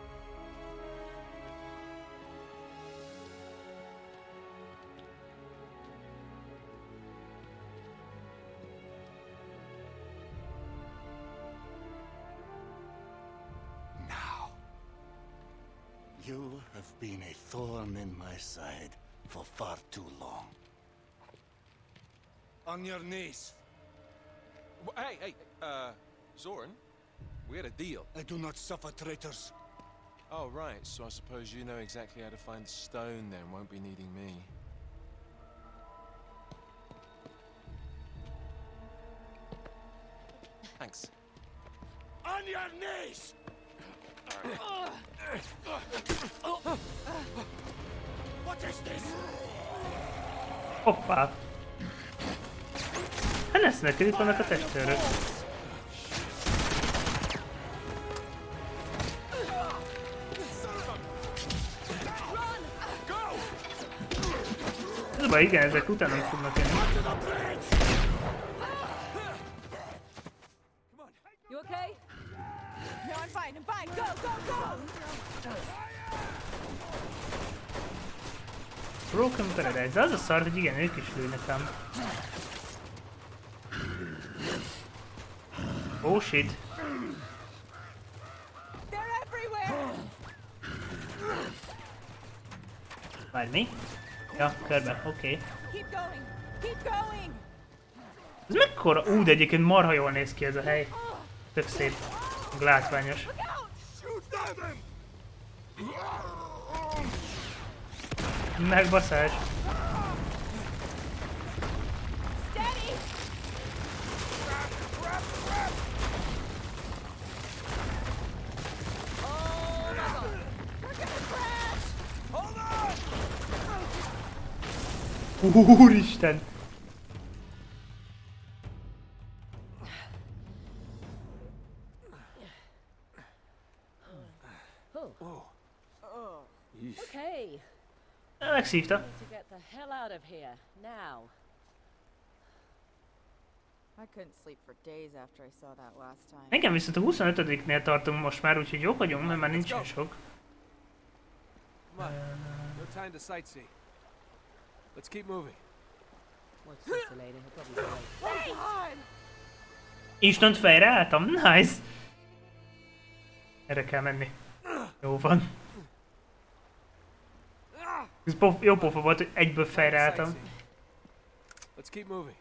Now, you have been a thorn in my side for far too long. On your knees. Hey, Zoran, we had a deal. I do not suffer traitors. Oh, right, so I suppose you know exactly how to find the stone then, won't be needing me. Thanks. On your knees! What is this? Hoppá! Hát lesznek, itt vannak a testőrök. Ez a baj, igen, ezek utána fognak jönni. You okay? No, I'm fine. I'm fine. Go, go, go! Broken Paradise, de az a szar, hogy igen, ők is lőnek ám. Oh shit. They're everywhere! Várj, mi? Ja, körbe, oké. Keep going! Keep going! Ez mekkora? De egyébként marha jól néz ki ez a hely. Tök szép. Látványos. Megbaszás. Steady! Oh my god! We're gonna crash! Hold on! Úristen! Okay. Megszívta. To get the hell out of here now. I couldn't sleep for days after I saw that last time. Igen, viszont a 25-nél tartunk most már, úgyhogy jó vagyunk, mert már nincsen sok. Come on. No time to sightsee. Let's keep moving. What's this, lady? He'll probably wait. Oh God! Instant fejre álltam? Nice! Erre kell menni. Jó van. Ez jó pofa volt, hogy egyből fejre álltam. Let's keep moving.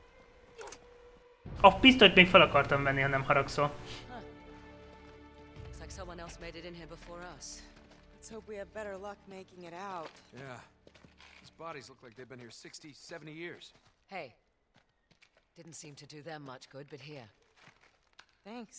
A pisztolyt még fel akartam venni, ha nem haragszol. Looks like someone else made it in here before us. Let's hope we have better luck making it out. Yeah. These bodies look like they've been here 60, 70 years. Hey. Didn't seem to do them much good, but here. Thanks.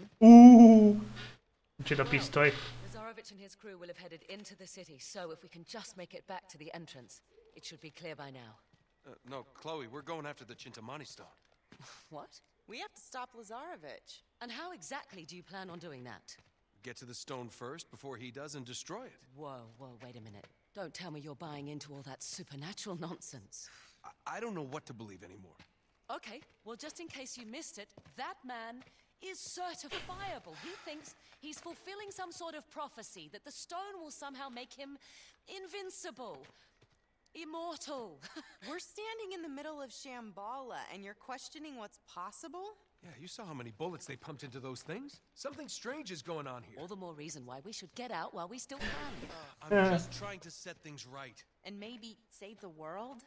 Micsoda pisztoly. Lazarevic and his crew will have headed into the city, so if we can just make it back to the entrance, it should be clear by now. No, Chloe, we're going after the Chintamani stone. What? We have to stop Lazarevic. And how exactly do you plan on doing that? Get to the stone first before he does and destroy it. Whoa, wait a minute. Don't tell me you're buying into all that supernatural nonsense. I don't know what to believe anymore. Okay, well, just in case you missed it, that man is certifiable. He thinks he's fulfilling some sort of prophecy that the stone will somehow make him invincible, immortal. We're standing in the middle of Shambhala, and you're questioning what's possible? Yeah, you saw how many bullets they pumped into those things? Something strange is going on here. All the more reason why we should get out while we still can. I'm just trying to set things right. And maybe save the world?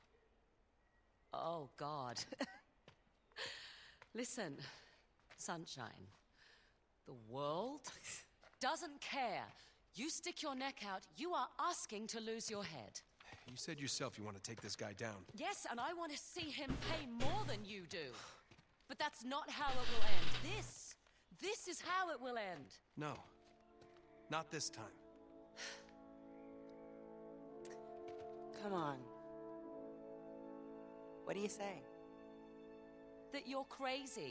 Oh, God. Listen, Sunshine. The world doesn't care. You stick your neck out, you are asking to lose your head. You said yourself you want to take this guy down. Yes, and I want to see him pay more than you do. But that's not how it will end. This is how it will end. No. Not this time. Come on. What do you say? That you're crazy.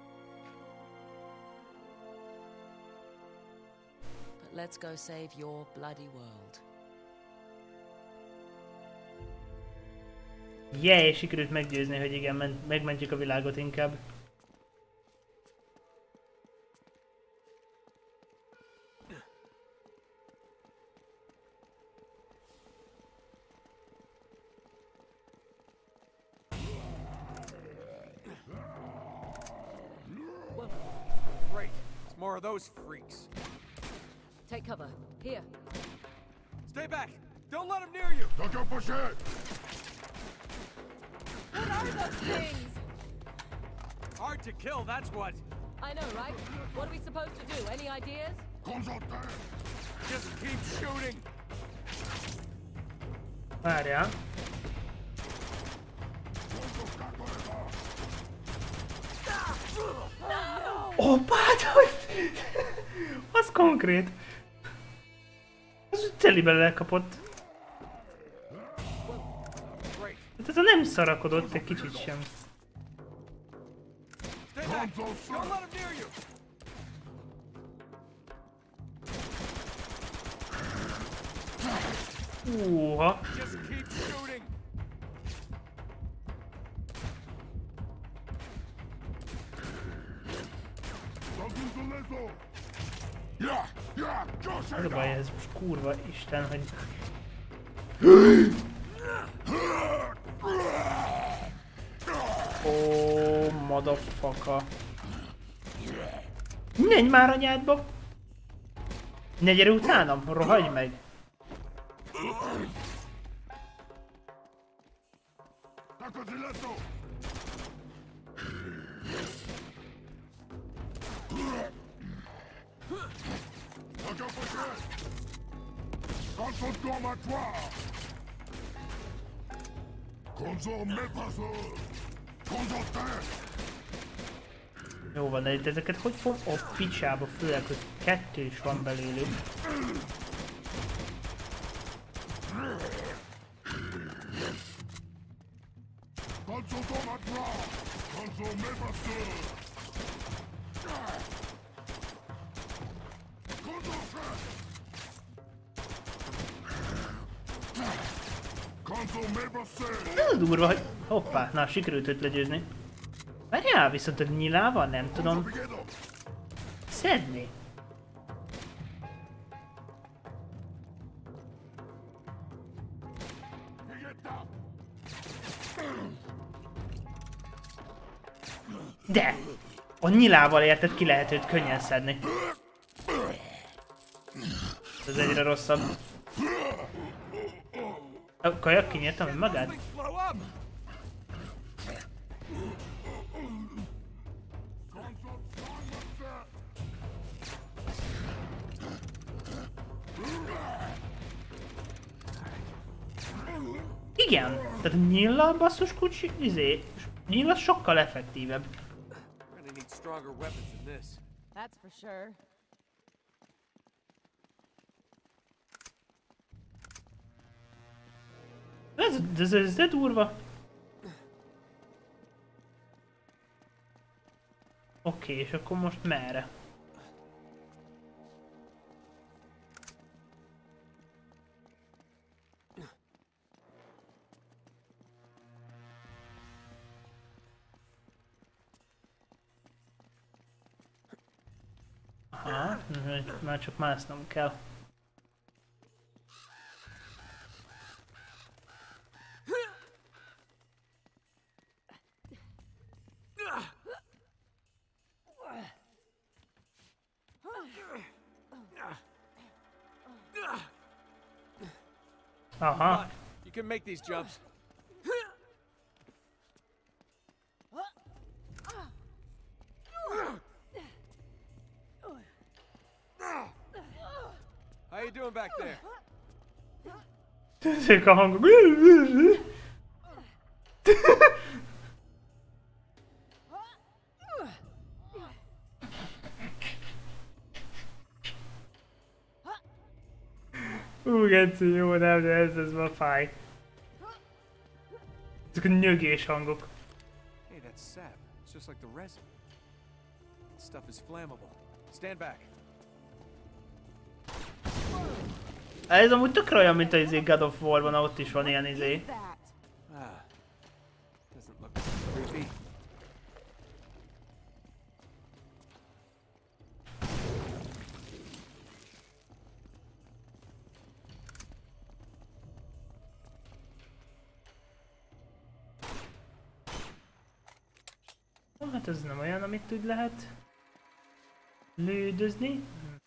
But let's go save your bloody world. Yeah, sikerült meggyőzni, hogy igen, megmentjük a világot inkább. Great. It's more of those freaks. Take cover. Here. Stay back! Don't let him near you! Don't you push it! What are those things? Hard to kill, that's what. I know, right? What are we supposed to do? Any ideas? Consultez! Just keep shooting. Várjál. Hoppát, hogy... Az konkrét. Az telibe lekapott. Hát ez a nem szarakodott egy kicsit sem. Stay back! Don't let him near you! Húha. Just keep shooting. Az a baj, ez most kurva Isten, hogy... Oh, motherfucker. Menj már anyádba! Ne gyere utánam, rohagy meg! Jó van, de itt ezeket hogy fog a picsába, főleg, hogy kettő is van belőlük. Ez durva, hogy... Hoppá, na, sikerült őt legyőzni. Várjál, viszont a nyilával nem tudom szedni. De! A nyilával érted, ki lehet őt könnyen szedni. Ez egyre rosszabb. A kajak kinyírtam önmagát? Igen, tehát a nyilla basszus kucsi, nyilla sokkal effektívebb. That's for sure. Ez de durva. Oké, és akkor most merre? Aha, már csak másznom kell. Aha. You can make these jumps. How you doing back there? Ezek a hangok. Geci, jó, nem, de ez ma fáj. Ezek a nyögés hangok. Hey, that's sap. It's just like the resin. This stuff is flammable. Stand back. Ez amúgy tökre olyan, mint a God of War-ban, ott is van ilyen izé. Ah, doesn't look creepy. Hát ez nem olyan, amit úgy lehet lődözni.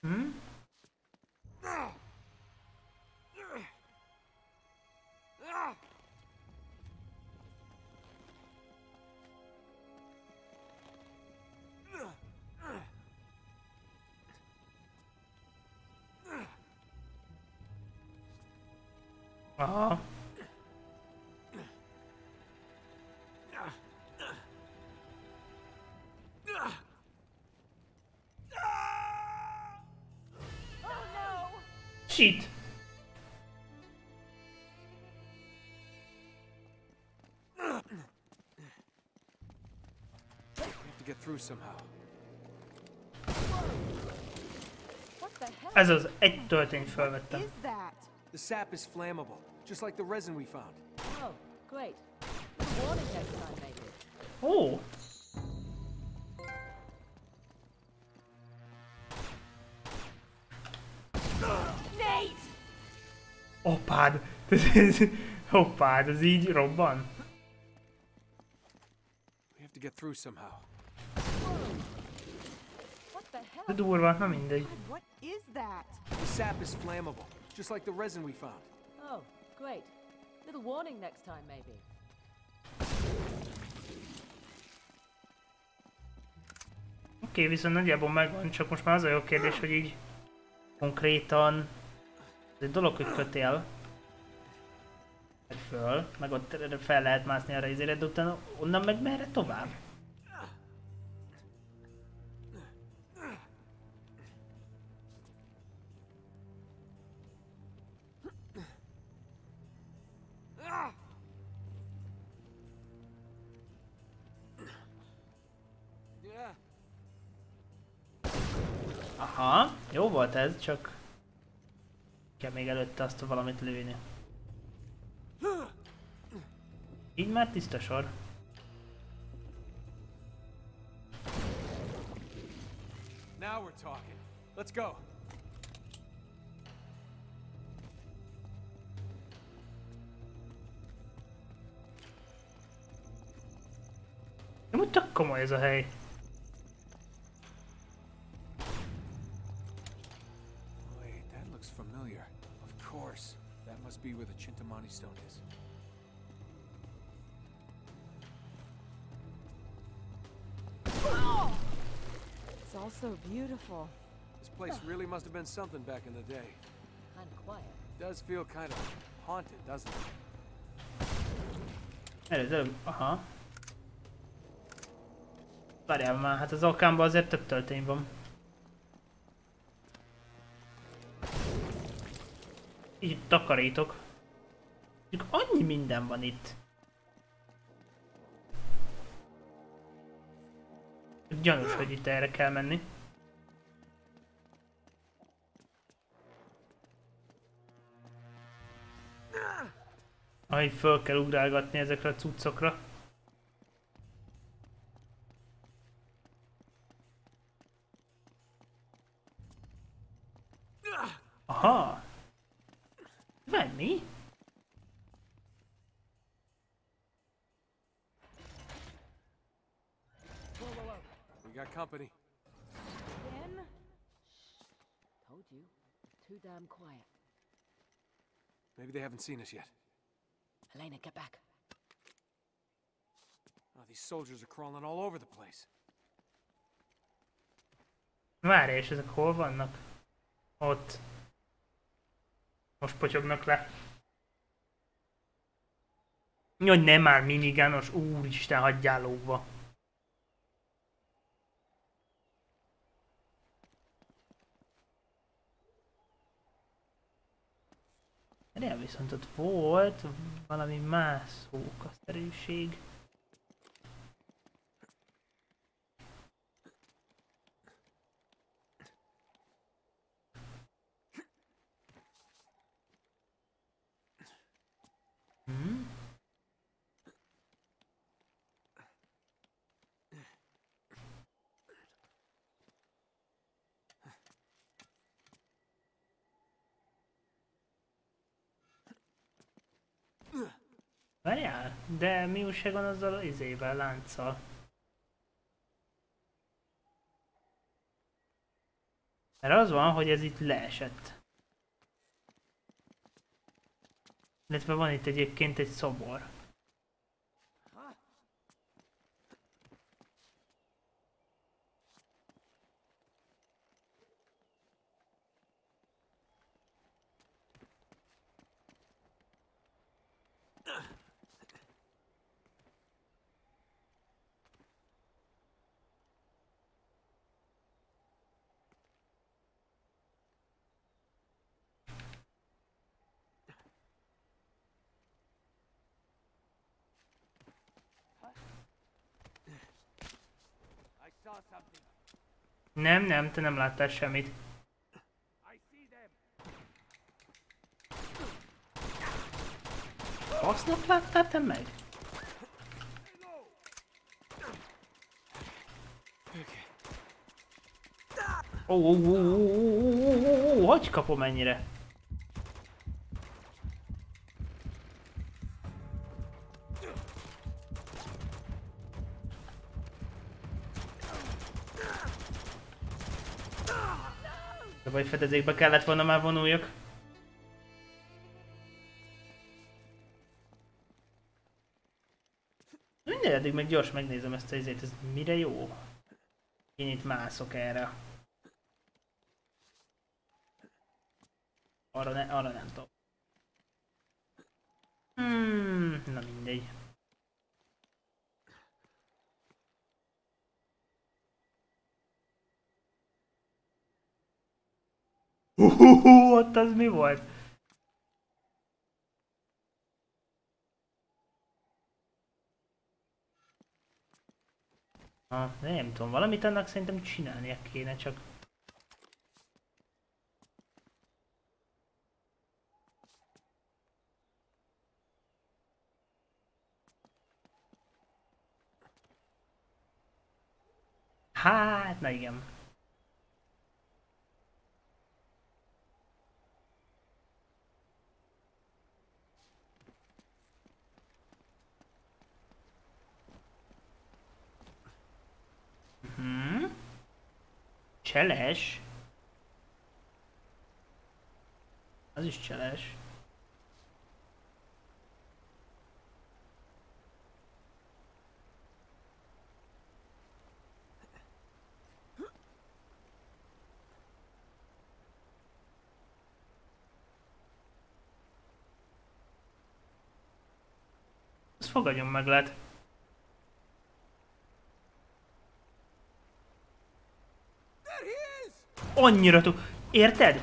Aha. Shit. We have to get through somehow. Ez az, egy töltényt felvettem. The sap is flammable, just like the resin we found. Oh, great. Warning next time, maybe. Ó! Hoppád! Hoppád, ez így robban? We have to get through somehow. De durva, na mindegy. What is that? The sap is flammable, just like the resin we found. Oh, great. Little warning next time, maybe. Oké, viszont nagyjából megvan, csak most már az a jó kérdés, hogy így konkrétan ez egy dolog, hogy kötél meg föl, meg ott fel lehet mászni arra izére, de utána onnan meg merre tovább? Aha, jó volt ez, csak kell még előtte azt valamit lőni. Így már tiszta sor. Now we're talking. Let's go. Nem úgy tök komoly ez a hely. Wait, that looks familiar. Of course. That must be where the Chintamani stone is. It's all so beautiful. This place really must have been something back in the day. Kind of quiet. Does feel kind of haunted, doesn't it? Előbb, aha. Várjál már, hát az Arkhamban azért több töltény van. Itt takarítok. Csak annyi minden van itt. Gyanús, hogy itt erre kell menni. Ahogy föl kell ugrálgatni ezekre a cuccokra. Aha! Venni? We got company. Again? Told you. Too damn quiet. Maybe they haven't seen us yet. Elena, get back. Oh, these soldiers are crawling all over the place. Várj, és ezek hol vannak? Ott. Most potyognak le. Jaj, nem már minigános, úristen, hagyjál lógva. De viszont ott volt valami mászó kaszerűség. Várjál, de mi újság van azzal az izével, lánccal? Mert az van, hogy ez itt leesett. Illetve van itt egyébként egy szobor. Nem, te nem láttál semmit. Fasznak láttál te meg? Ó, hogy kapom ennyire? De vagy fedezékbe kellett volna már vonuljak. Minden eddig meg gyors megnézem ezt a izét, ez mire jó? Én itt mászok erre. Arra nem tudom. Na mindegy. Ott az mi volt? Nem tudom, valamit annak szerintem csinálnia kéne csak. Hát, na igen. Cseles? Az is cseles. Ezt fogadjon meg, lehet. Annyira érted?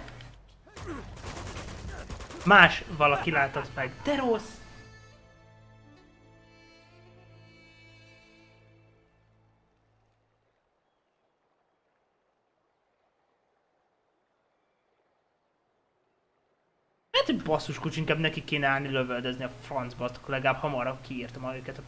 Más valaki látott meg. De rossz! Hát, hogy basszus kucs, inkább neki kéne állni lövöldözni a francba, akkor legalább hamarabb kiírtam őket.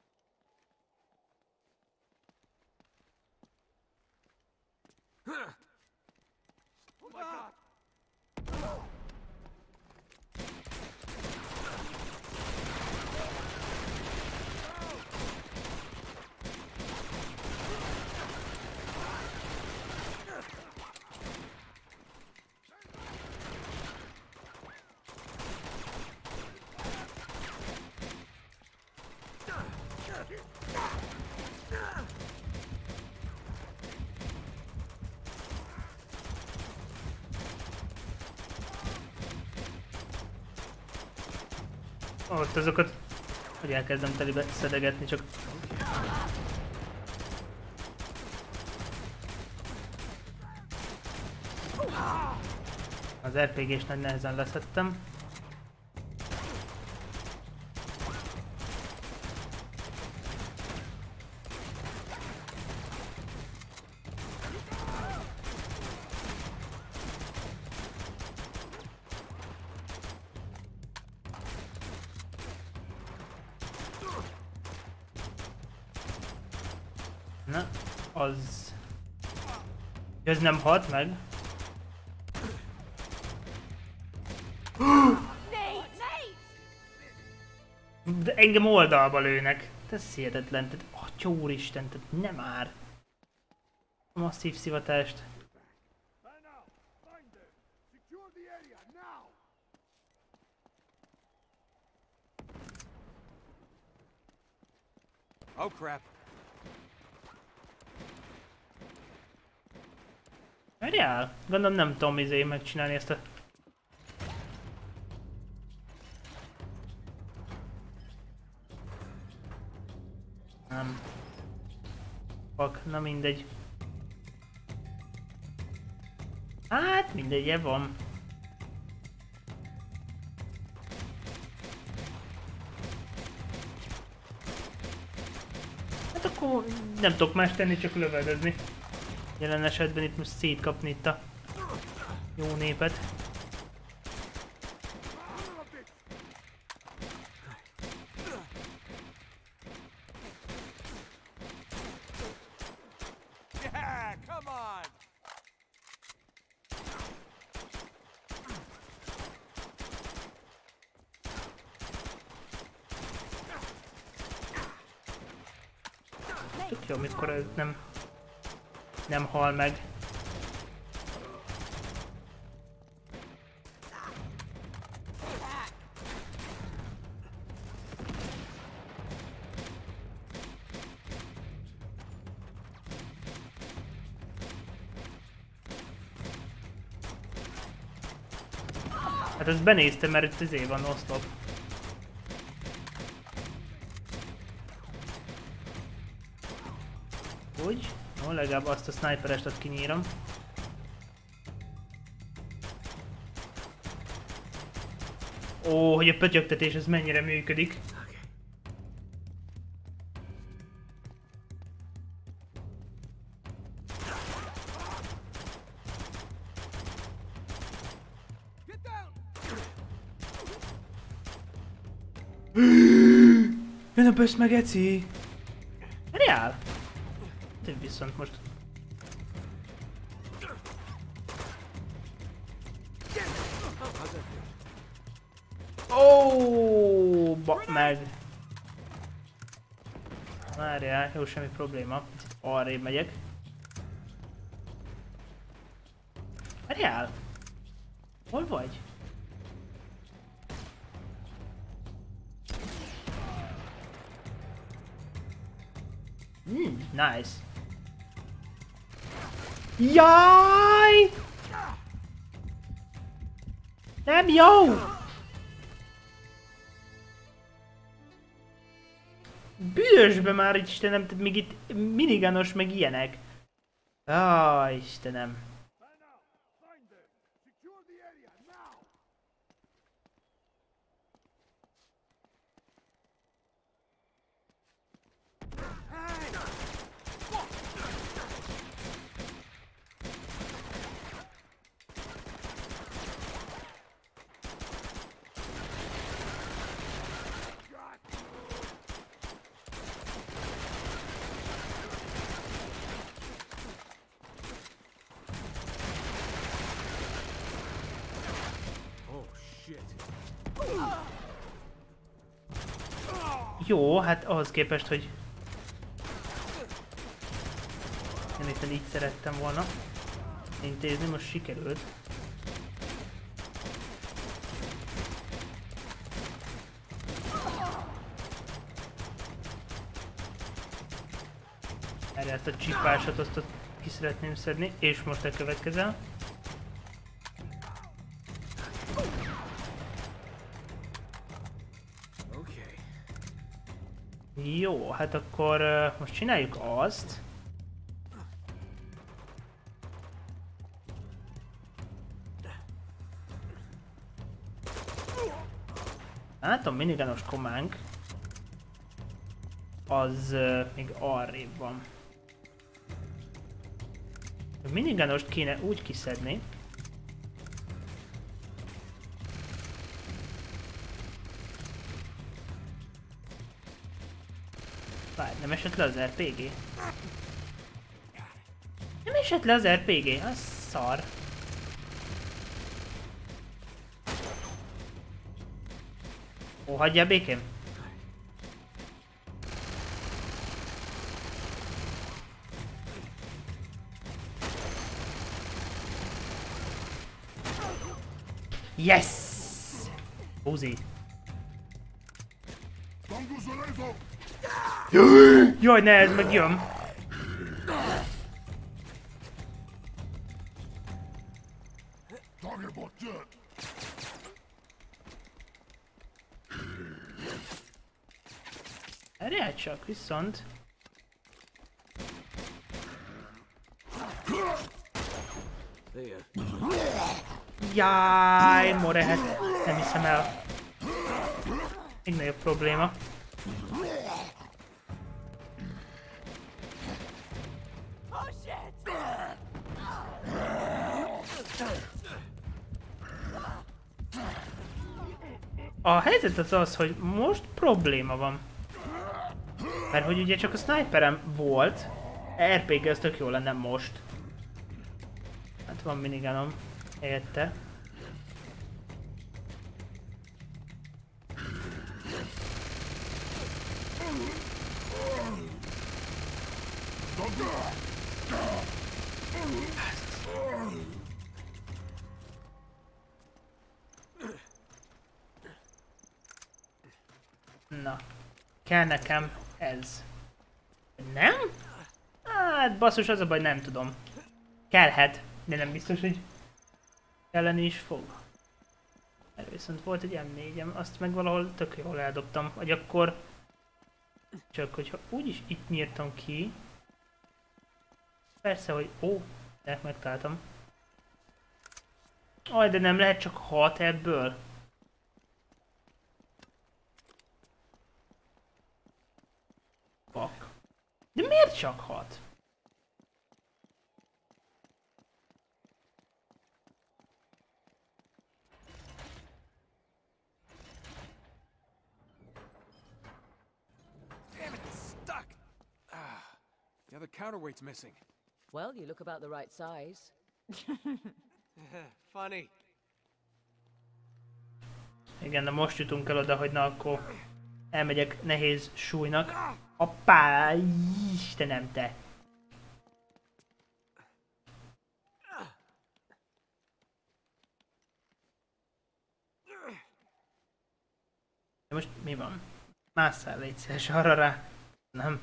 Ott azokat, hogy elkezdem telibe szedegetni, csak... Az RPG-s nagy nehezen leszettem. Na, az... Ez nem halt meg. De engem oldalba lőnek. Ez hihetetlen, tehát atya úristen, tehát nem már. A masszív szivatást. Oh crap. Várjál, gondolom nem tudom megcsinálni ezt a... Nem. Fuck, na mindegy. Hát mindegy, van. Hát akkor nem tudok más tenni, csak lövöldözni. Jelen esetben itt most szétkapni itt a jó népet. Yeah, come on. Tök jó, amikor ez nem hal meg. Hát ezt benéztem, mert itt izé van oszlop. Úgy? Jó, legalább azt a sniperestet kinyírom. Ó, hogy a pötyögtetés ez mennyire működik. Jön a bösz meg, Eci! Reál! Te viszont most... Ó, meg! Várjál, jó, semmi probléma. Arrébb megyek. Várjál! Hol vagy? Nice. Jaj! Nem jó! Büdösbe már, Istenem, még itt miniganos meg ilyenek. Istenem. Jó, hát ahhoz képest, hogy én itt így szerettem volna intézni, most sikerült. Erre ezt a csipásat azt ki szeretném szedni, és most elkövetkezel. Jó, hát akkor most csináljuk azt. Látom, miniganos kománk az még arrébb van. A miniganost kéne úgy kiszedni, nem esett le az RPG? Nem esett le az RPG? Az szar. Ó, hagyjál békén? Yes! Uzi. Jaj, ne, ez meg jön. Erre csak, viszont... Jaj, more, hát nem hiszem el. Még nagyobb probléma. A helyzet az az, hogy most probléma van. Mert hogy ugye csak a sniperem volt, RPG ez tök jó lenne most. Hát van miniganom helyette. Na, kell nekem ez. Nem? Hát basszus, az a baj, nem tudom. Kellhet, de nem biztos, hogy kelleni is fog. Erre viszont volt egy M4-em, azt meg valahol tök jól eldobtam. Vagy akkor... Csak hogyha úgyis itt nyírtam ki. Persze, hogy... Ó, de megtaláltam. Aj, de nem lehet csak 6 ebből. Fuck. De miért csak 6? Damn it, it's stuck! The other counterweight's missing. Well, you look about the right size. Funny. Igen, de most jutunk el oda, hogy na akkor elmegyek nehéz súlynak. Hoppá! Istenem te! De most mi van? Másszál, légy szíves arra rá. Nem.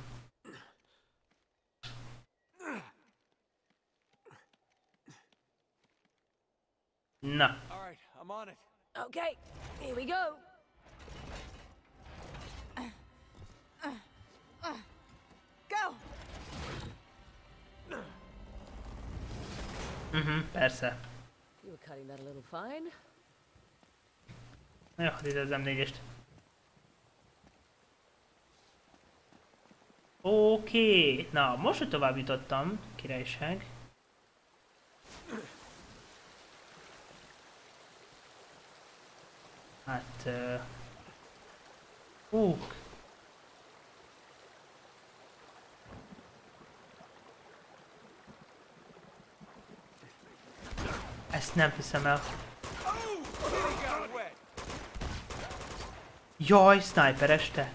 Na. All right, I'm on it. Okay, here we go. Go. Persze. You were cutting that a little fine. Jó, hadd idézzem 4-est. Oké. Na, most, hogy tovább jutottam, királyság. Hát... Ezt nem hiszem el. Jaj, sniperes te!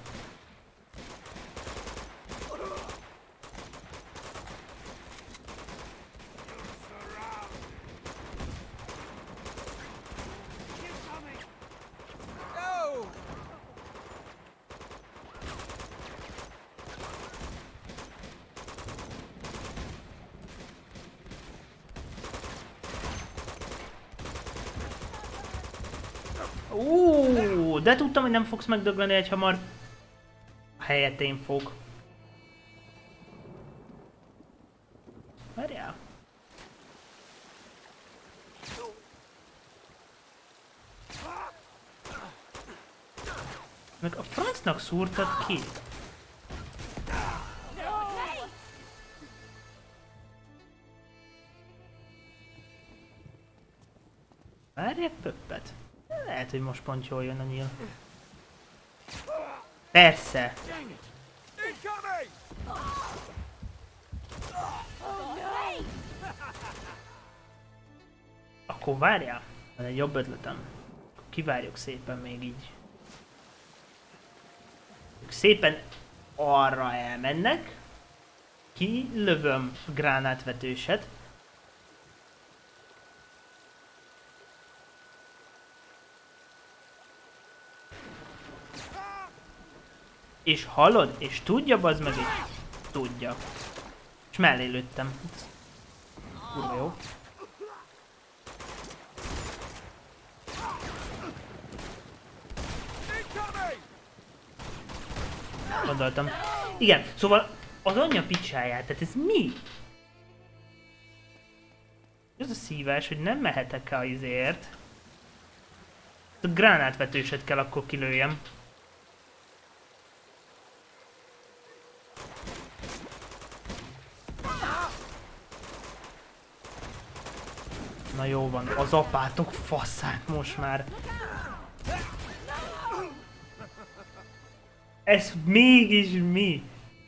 De tudtam, hogy nem fogsz megdögleni egy hamar. Helyett én fog. Várjál. Meg a francnak szúrtad ki? Várják pöppet. Lehet, hogy most pont jól jön a nyíl. Persze! Akkor várjál! Van egy jobb ötletem. Kivárjuk szépen még így. Szépen arra elmennek. Kilövöm a gránátvetőset. És hallod? És tudja, bazd meg, és tudja. És mellé lőttem. Kurva jó. Gondoltam. Igen, szóval az anyja picsáját, tehát ez mi? Ez a szívás, hogy nem mehetek el izért. A gránátvetőset kell akkor kilőjem. Na jó van, az apátok faszát most már. Ez mégis mi?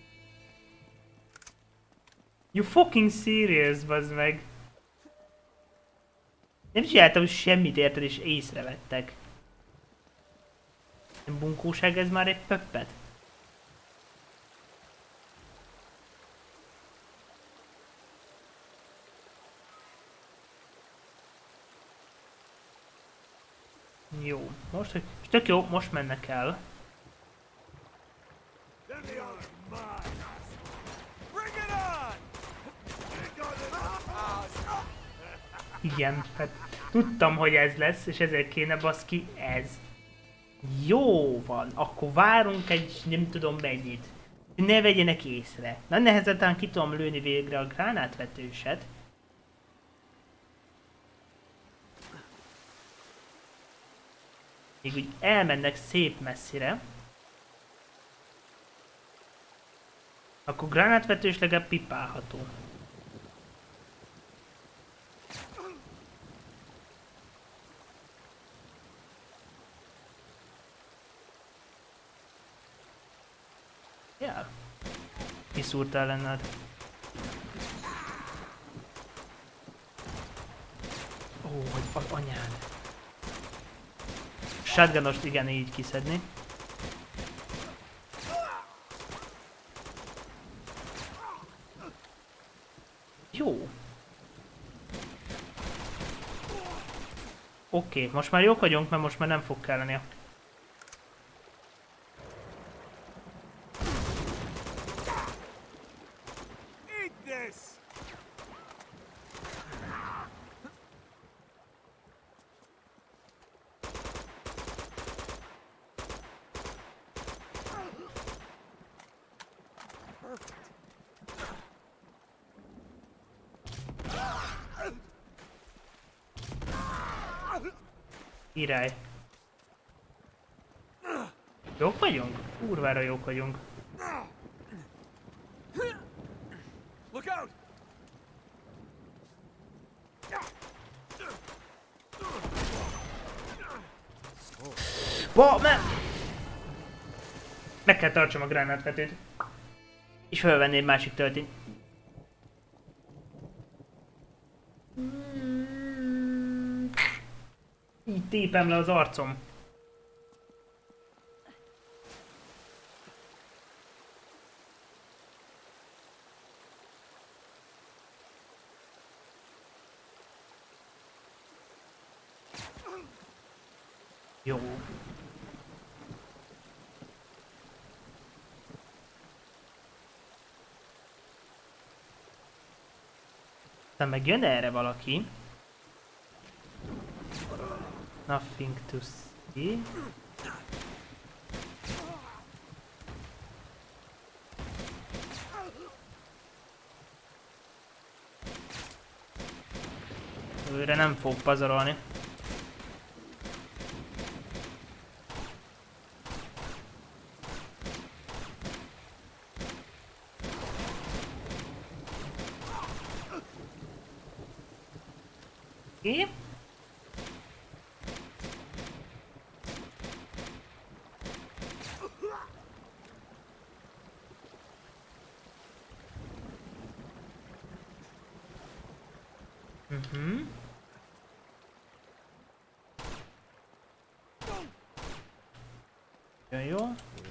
You fucking serious, bazd meg. Nem csináltam semmit, érted, és észrevettek. Nem bunkóság ez már egy pöppet? Jó, most hogy... Tök jó, most mennek el. Igen, hát tudtam, hogy ez lesz, és ezért kéne baszki ez. Jó van, akkor várunk egy nem tudom mennyit. Ne vegyenek észre. Na nehezetlen ki tudom lőni végre a gránátvetőset. Még úgy elmennek szép messzire. Akkor gránátvetős legalább pipálható. Ja. Kiszúrtál lenned. Ó, hogy az anyád. Shotgunost igen így kiszedni. Jó. Oké, most már jók vagyunk, mert most már nem fog kelleni. Király. Jók vagyunk? Kurvára jók vagyunk. Look out! Meg kell tartsam a gránátvetőt. És felvenném másik töltényt. Így tépem le az arcom. Jó. Aztán meg jön erre valaki. Nothing to see. Őre nem fog pazarolni. Oké. Jó.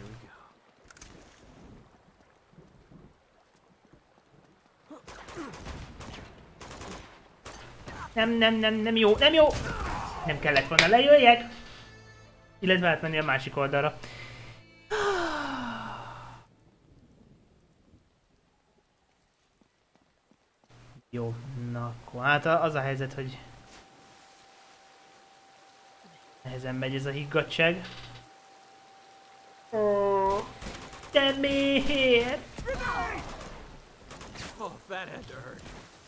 Nem jó, nem jó! Nem kellett volna lejöjjek! Illetve átmenni a másik oldalra. Jó, na akkor hát az a helyzet, hogy nehezen megy ez a higgadtság. De miért? Oh, that had to hurt.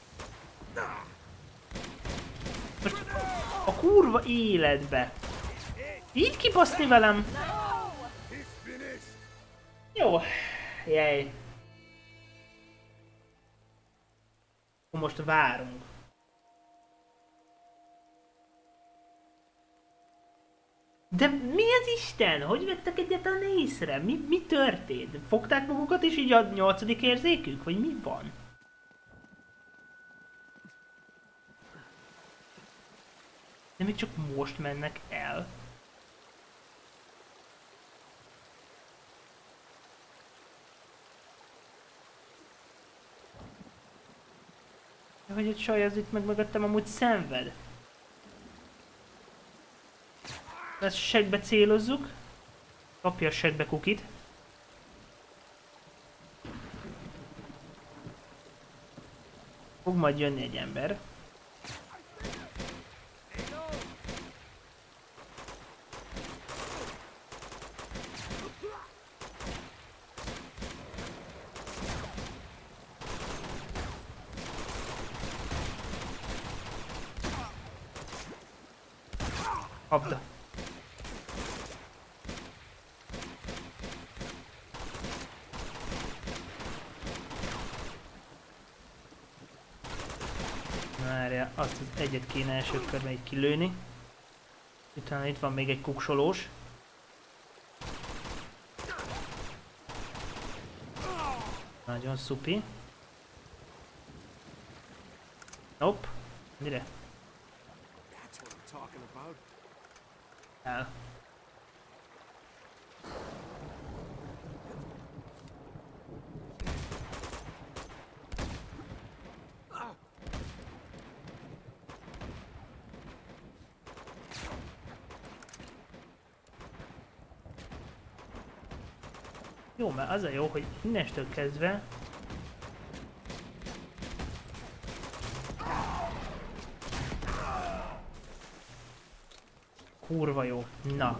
Most a kurva életbe. Így kibaszni velem? Jó. Jej. Most várunk. De mi az Isten? Hogy vettek egyáltalán észre? Mi történt? Fogták magukat és így a 8. érzékük? Vagy mi van? De még csak most mennek el. De hogy egy saj az itt meg mögöttem amúgy szenved. Ezt segbe célozzuk. Kapja a segbe kukit. Fog majd jönni egy ember. Kapda. Várja, azt az egyet kéne első körben így kilőni. Utána itt van még egy kuksolós. Nagyon szupi. Nope. Mire? El. Jó, mert az a jó, hogy innestől kezdve kurva jó. Na.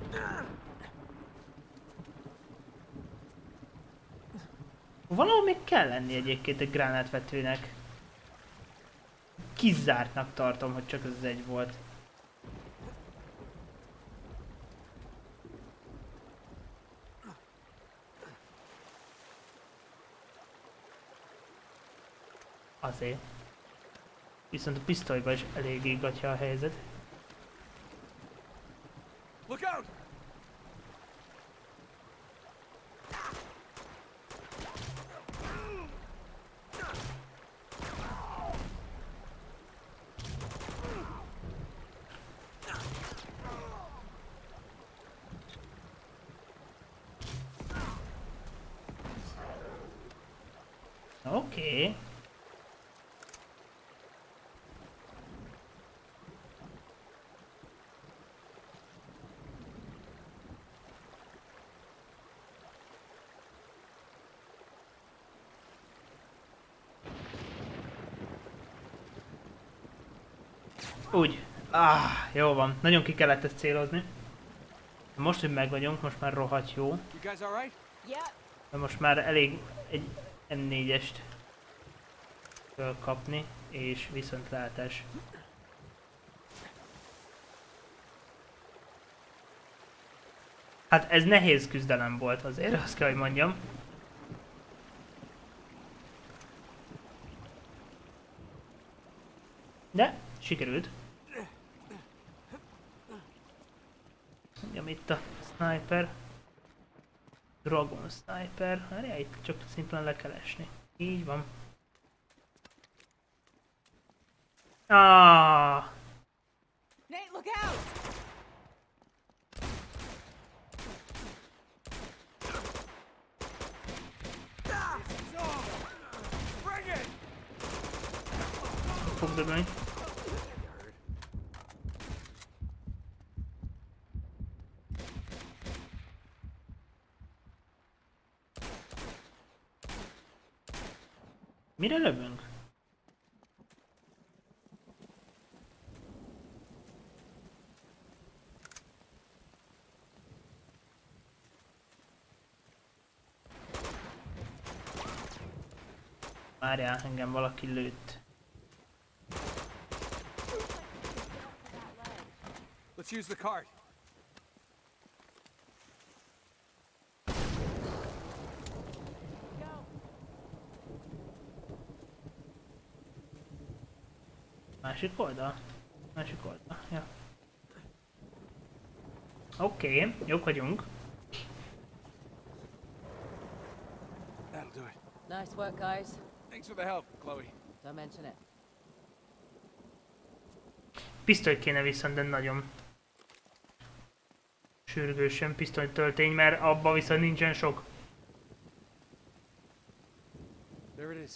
Valahol még kell lenni egyébként egy gránátvetőnek. Kizártnak tartom, hogy csak az egy volt. azért. Viszont a pisztolyban is eléggé gatya a helyzet. Look out! Oké. Úgy. Jó van. Nagyon ki kellett ezt célozni. Most, hogy meg vagyunk, most már rohadt jó. You guys all right? Yeah. De most már elég egy M4-est kapni, és viszontlátás. Hát ez nehéz küzdelem volt azért, azt kell, hogy mondjam. De sikerült. Mondjam, itt a sniper. Dragon sniper. Várjál, itt csak szimplán le kell esni. Így van. Nate, look out! Bring it! Fog dögölni. Mire lövünk? Várjál, engem valaki lőtt. Let's use the cart. Másik oldal? Másik oldal, ja. Oké, jók vagyunk. That'll do it. Nice work, guys. Thanks for the help, Chloe. Don't mention it. Pisztolyt kéne viszont, de nagyon sürgősen pisztolytöltény, mert abban viszont nincsen sok. There it is.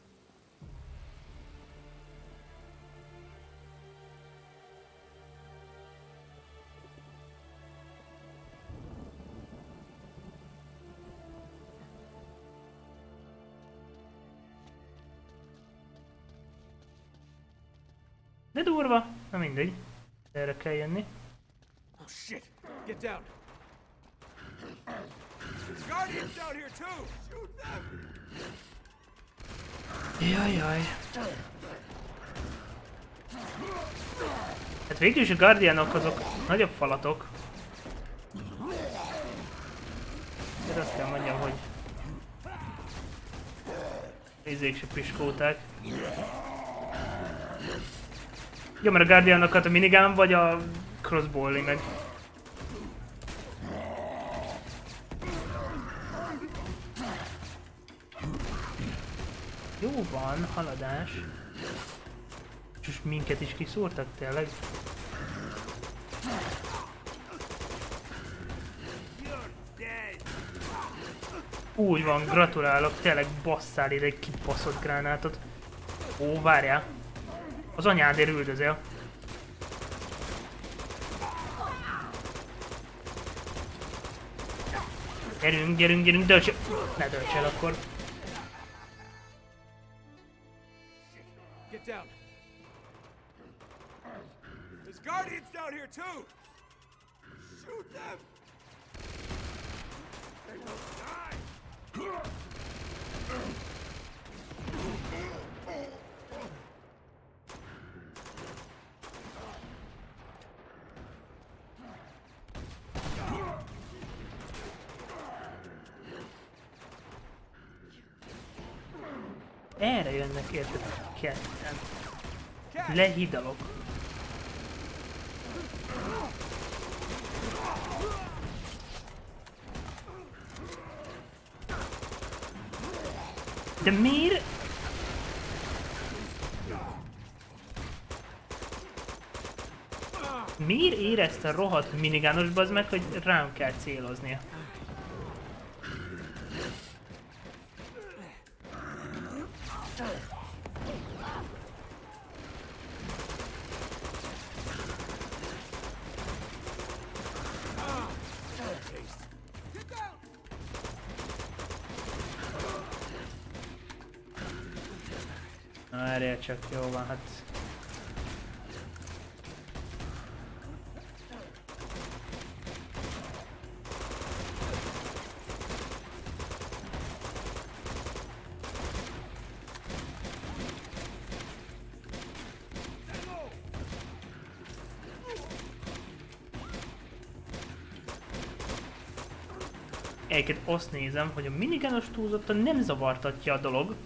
De durva, na mindegy. Erre kell jönni. Oh shit! Get down. There's guardians down here too. Shoot them! Jajjaj. Hát végül is a Guardianok azok nagyobb falatok. De azt kell mondjam, hogy izék se piskóták. Jó, mert a Guardianokat a minigán vagy a crossbow-li meg. Jó van, haladás. És minket is kiszúrtak tényleg. Úgy van, gratulálok, tényleg basszál ide egy kibaszott gránátot. Ó, várjál. Az anyádért üldözél. Gyerünk, gyerünk, gyerünk, dölts el! Ne dölts el akkor. Get down. There's guardians down here too. Shoot them. They will die. Erre jönnek érted ketten. Lehidalok. De miért? Miért érezte a rohadt minigános bazd meg, hogy rám kell céloznia? Várjál csak, jó van, hát... Egyébként azt nézem, hogy a minigános túlzottan nem zavartatja a dolog.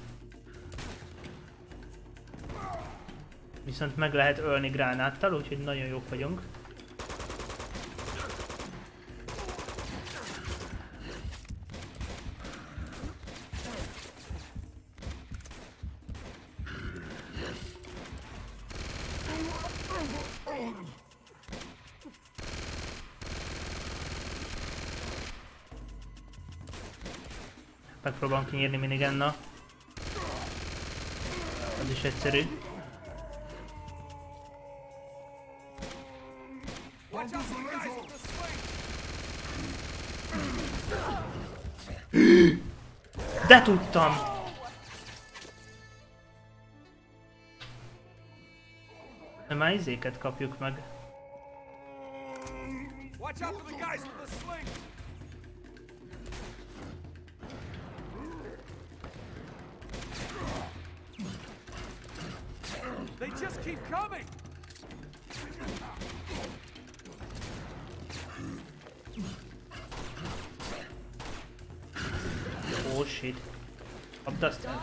Viszont meg lehet ölni gránáttal, úgyhogy nagyon jók vagyunk. Megpróbálom kinyírni minigennel. Az is egyszerű. De tudtam! De már izéket kapjuk meg. They just keep coming! Oh shit. Kapd azt el.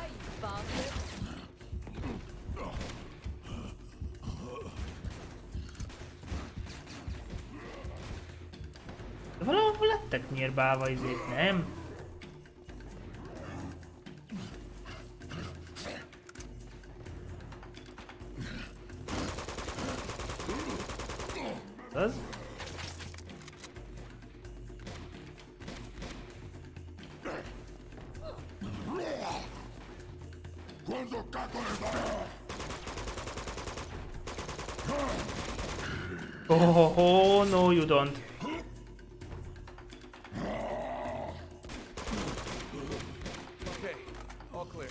De valahol lettek nyírbálva izék, nem? Az? Oh, no you don't. Okay, all clear.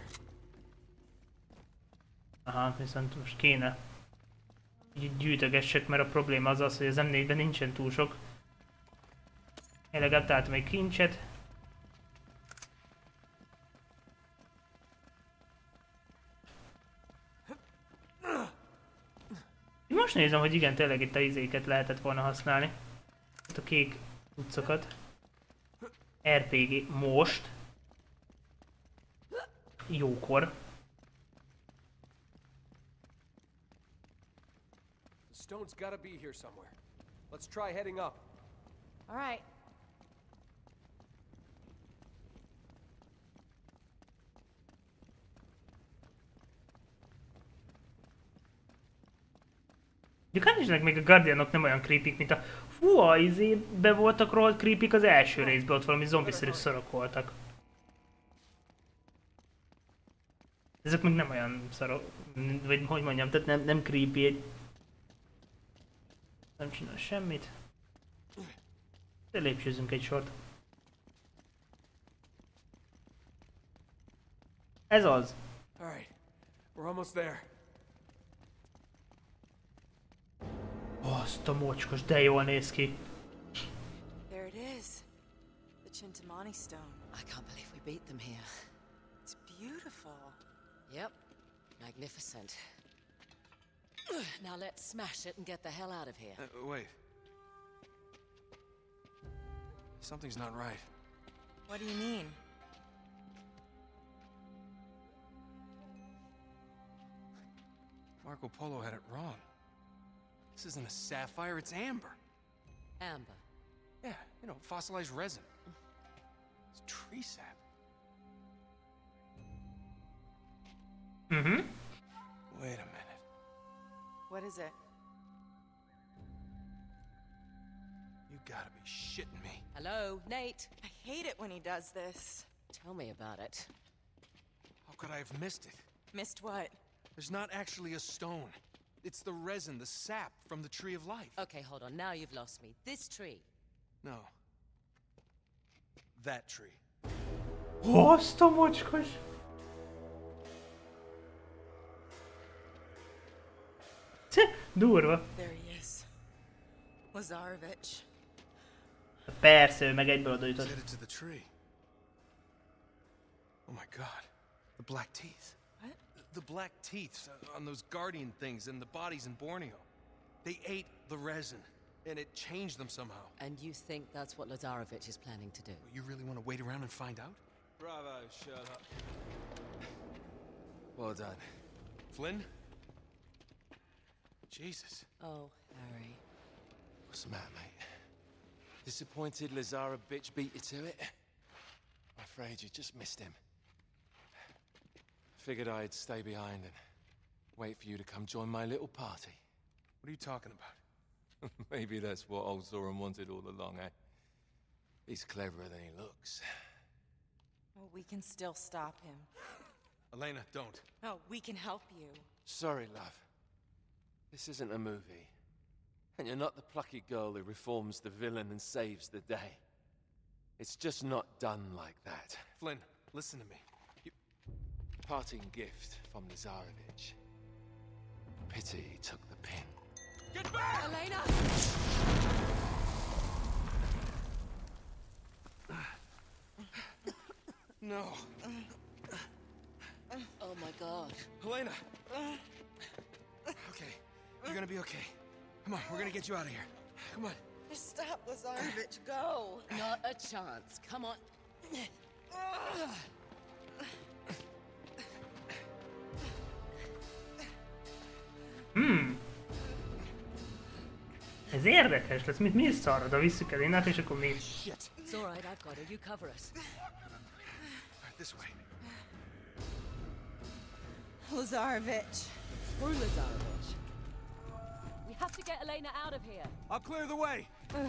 Aha, viszont most kéne így gyűjtögessek, mert a probléma az az, hogy az M4-ben nincsen túl sok. Én legalább találtam egy kincset. Most nézem, hogy igen, tényleg itt a izéket lehetett volna használni. Itt a kék utcokat. RPG most. Jókor. The stone's gotta be here somewhere. Let's try heading up. All right. Nincsenek még a Guardianok nem olyan creepy, mint a... Fú, a izébe voltak rohadt creepy az első részben, ott valami zombiszerű szarok voltak. Ezek még nem olyan szarok, vagy hogy mondjam, tehát nem creepy. Nem csinál semmit. De lépcsőzünk egy sort. Ez az. All right, we're almost there. Azt a mocskos, de jól néz ki. There it is. The Chintamani stone. I can't believe we beat them here. It's beautiful. Yep, magnificent. Now let's smash it and get the hell out of here. Wait. Something's not right. What do you mean? Marco Polo had it wrong. This isn't a sapphire, it's amber. Amber. Yeah, you know, fossilized resin. It's tree sap. Mhm. Wait a minute. What is it? You gotta be shitting me. Hello, Nate. I hate it when he does this. Tell me about it. How could I have missed it? Missed what? There's not actually a stone. It's the resin, the sap from the Tree of Life. Okay, hold on. Now you've lost me. This tree. No. That tree. Azt a mocskos! Durva. There he is. Lazarevich. Persze, ő meg egyből oda He's jutott. headed to the tree. Oh my god. The black teeth. What? The black teeth on those guardian things and the bodies in Borneo. They ate the resin, and it changed them somehow. And you think that's what Lazarevich is planning to do? You really want to wait around and find out? Bravo, Sherlock. Well done. Flynn? Jesus. Oh, Harry. What's the matter, mate? Disappointed Lazara bitch beat you to it? I'm afraid you just missed him. Figured I'd stay behind and wait for you to come join my little party. What are you talking about? Maybe that's what old Zoran wanted all along, eh? He's cleverer than he looks. Well, we can still stop him. Elena, don't. No, we can help you. Sorry, love. This isn't a movie. And you're not the plucky girl who reforms the villain and saves the day. It's just not done like that. Flynn, listen to me. Parting gift from Lazarevich. Pity he took the pin. Get back! Elena! No. Oh my god. Helena! Okay, you're gonna be okay. Come on, we're gonna get you out of here. Come on. Just stop, Lazarevich. Go. Not a chance. Come on. Ez érdekes lesz, mint mi is szarra, de visszük el innát, és akkor mi? Shit. It's all right, I've got her. You cover us. This way. Lazarevich. Through Lazarevich. We have to get Elena out of here. I'll clear the way.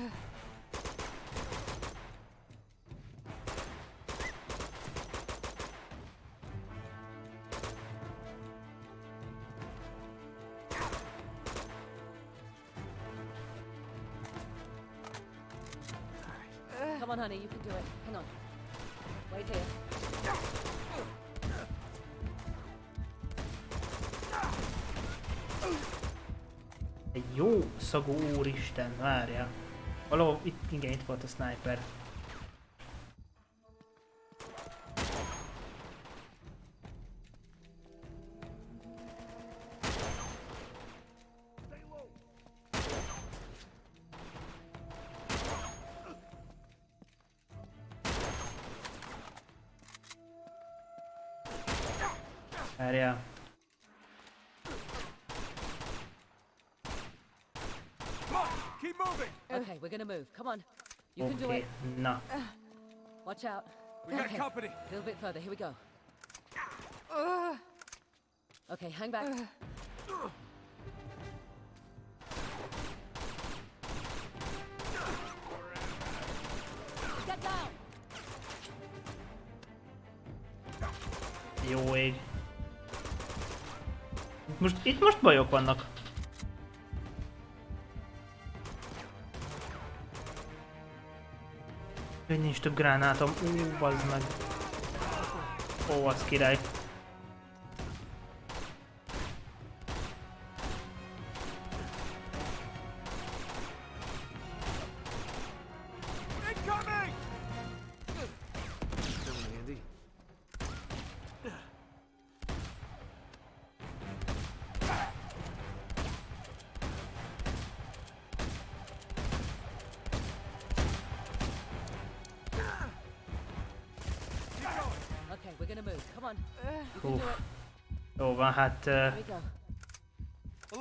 Come on, honey, you can do it. Hang on. Wait here. Egy jó szagú úristen, várja. Valahol itt, igen, itt volt a sniper. Várja. Keep moving. Okay, we're gonna move. Come on. You can do Oké, it. na. Watch out. We got Okay, company. a little bit further. Here we go. Okay, hang back. Get down. Jó ég. Itt most bajok vannak. Hogy nincs több gránátom. Bazd meg. Ó, az király. Incoming! Feeling handy? Okay, we're gonna move. Come on. You can do Uff. it. Jó van, hát... Here we go.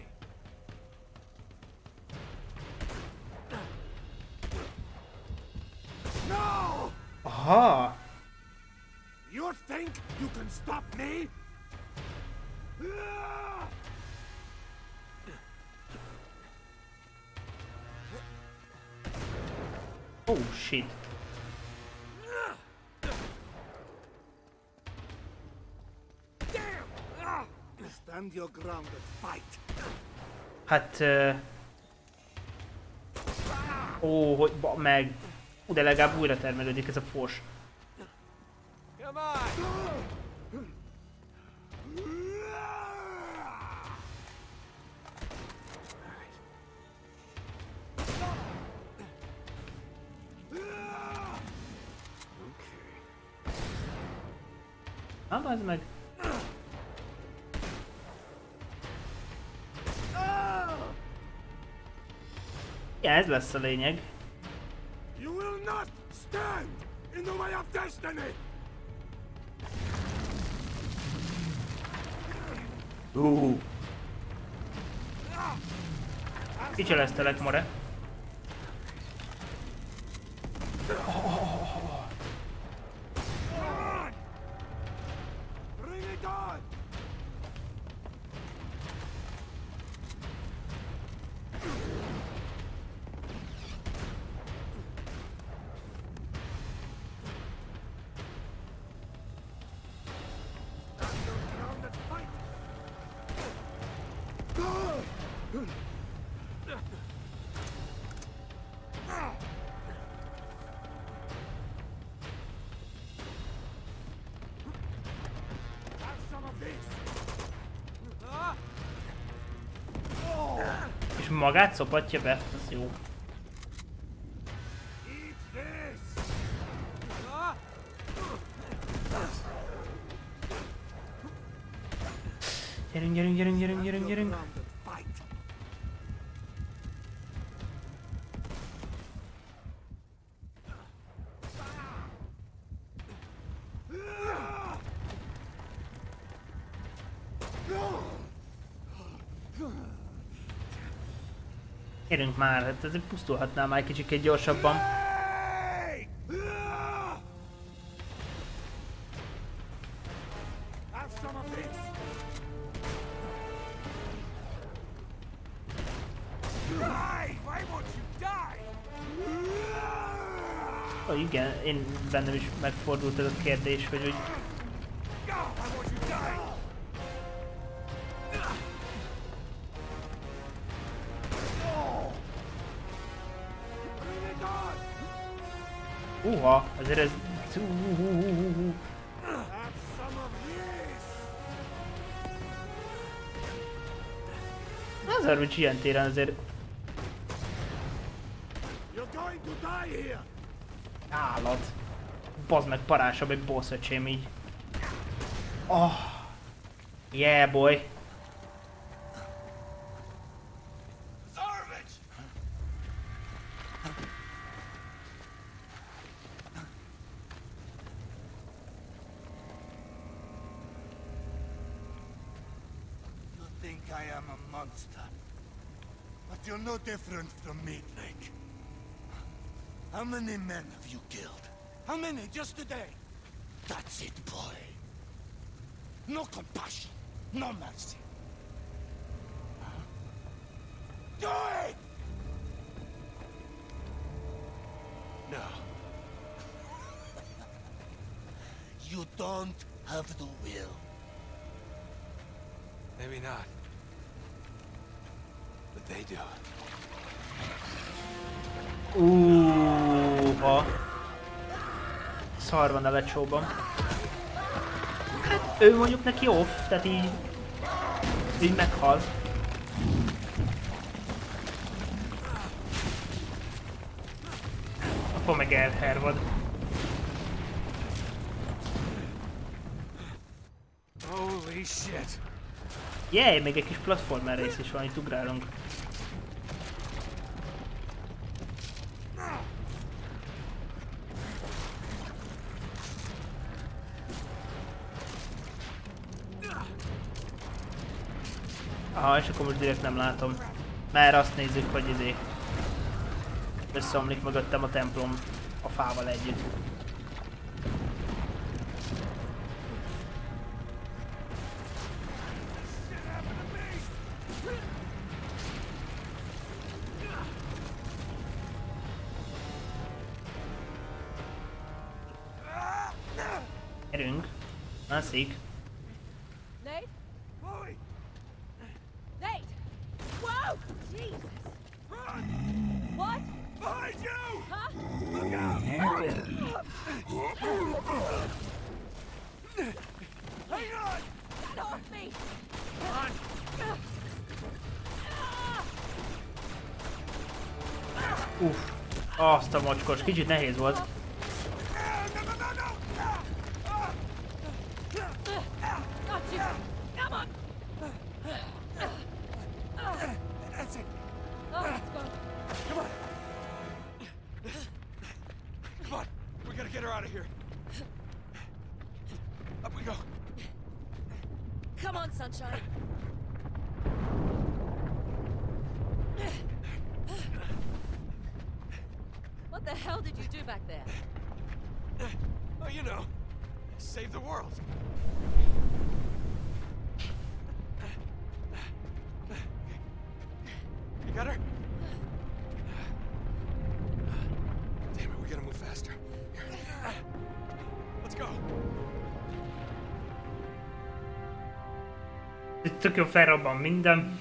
No! Aha! You think you can stop me? Oh shit. Stand your ground and fight. Hát... Ó, hogy meg... De legalább újra termelődik ez a fors. Come on! Na, bazd meg. Ja, ez lesz a lényeg. You will not stand in the way of destiny. Kicseleztelek, more. Bring it on. Stand your ground and fight. Have some of this. És magát szopatja be, az jó. Eat this. Gyerünk, gyerünk, gyerünk, gyerünk, gyerünk, gyerünk. Ground and fight. Gyerünk már, hát ez pusztulhatnál már egy kicsit gyorsabban. Hey! Have some of this. Why won't you die? Ó, igen, én bennem is megfordult ez a kérdés, hogy úgy... Go! Why won't you die? Bring it on! Uha, azért ez... Have some of this. Azért, hogy ilyen téren azért... You're going to die here. Állat. Bazd meg, parásabb egy boss öcsém így. Oh. Yeah, boy. Zarvich! You think I am a monster, but you're no different from me, Drake. How many men have you killed? How many just today? That's it, boy. No compassion, no mercy. Do it! No. You don't have the will. Maybe not. But they do. Ha. Szar van a lecsóban. Hát ő mondjuk neki off, tehát így meghal. Akkor meg elhervad. Holy shit. Jaj, még egy kis platformer rész is van, itt ugrálunk. Aha, és akkor most direkt nem látom. Mert azt nézzük, hogy összeomlik mögöttem a templom a fával együtt. Gyerünk. Mászik. Nate? Chloe! Nate! Whoa! Jesus! Run! What? Behind you! Huh? Look out! Hang on! Get off me! On. Uff. Azt a mocskos. Kicsit nehéz volt. No, no, no, no! Got you! Come on! That's it! Oh, let's go. Come on! Come on! We gotta get her out of here! Up we go! Come on, Sunshine. What the hell did you do back there? Oh, you know, save the world. You got her? Damn it, we gotta move faster. Here. Let's go. Itt tök jó felrobban minden.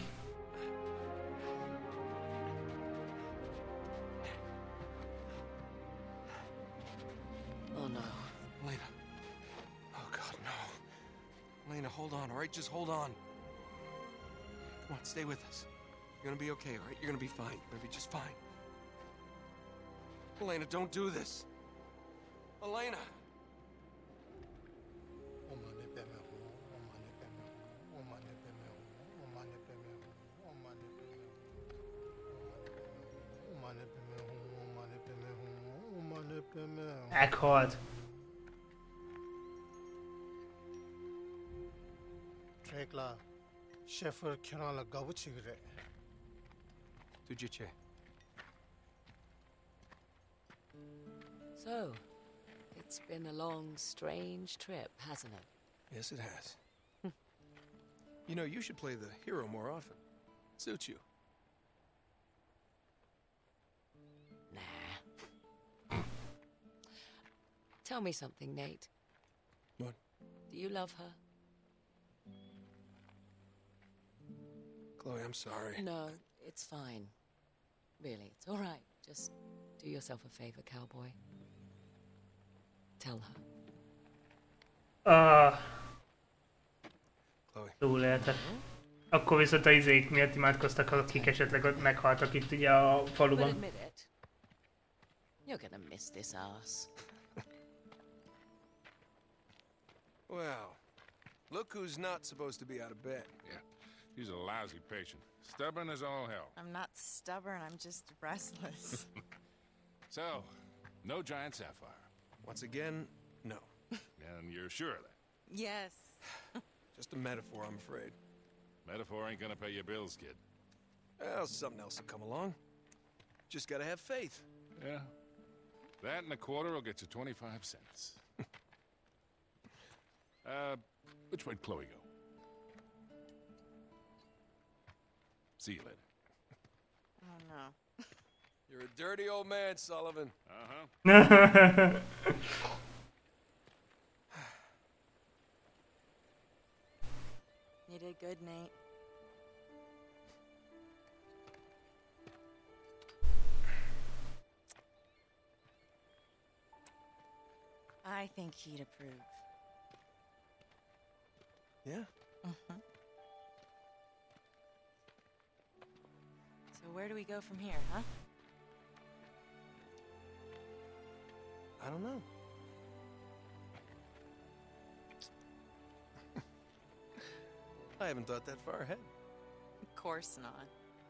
Oh no. Elena. Oh, God, no. Elena, hold on, all right? Just hold on. Come on, stay with us. You're gonna be okay, all right? You're gonna be fine. You're gonna be just fine. Elena, don't do this. Elena! Meghalt. Dracula, Sheffer kenala gabuchi gire. Tujiche. So, it's been a long, strange trip, hasn't it? Yes, it has. You know, you should play the hero more often. Suits you. Nah. Tell me something, Nate. What? Do you love her? Chloe, I'm sorry. No, it's fine. Really, it's all right. Just do yourself a favor, cowboy. Tell her. Chloe. Túléltek. Akkor viszont a izék miatt imádkoztak, akik esetleg ott meghaltak itt ugye a But faluban. admit it. You're gonna miss this ass. Well, look who's not supposed to be out of bed. Yeah, he's a lousy patient. Stubborn as all hell. I'm not stubborn, I'm just restless. So, no giant sapphire. Once again, no. And you're sure of that? Yes. Just a metaphor, I'm afraid. Metaphor ain't gonna pay your bills, kid. Well, something else will come along. Just gotta have faith. Yeah. That and a quarter will get you 25 cents. Which way'd Chloe go? See you later. Oh no. You're a dirty old man, Sullivan. Uh-huh. You did good, Nate. I think he'd approve. Yeah? So where do we go from here, huh? I don't know. I haven't thought that far ahead. Of course not.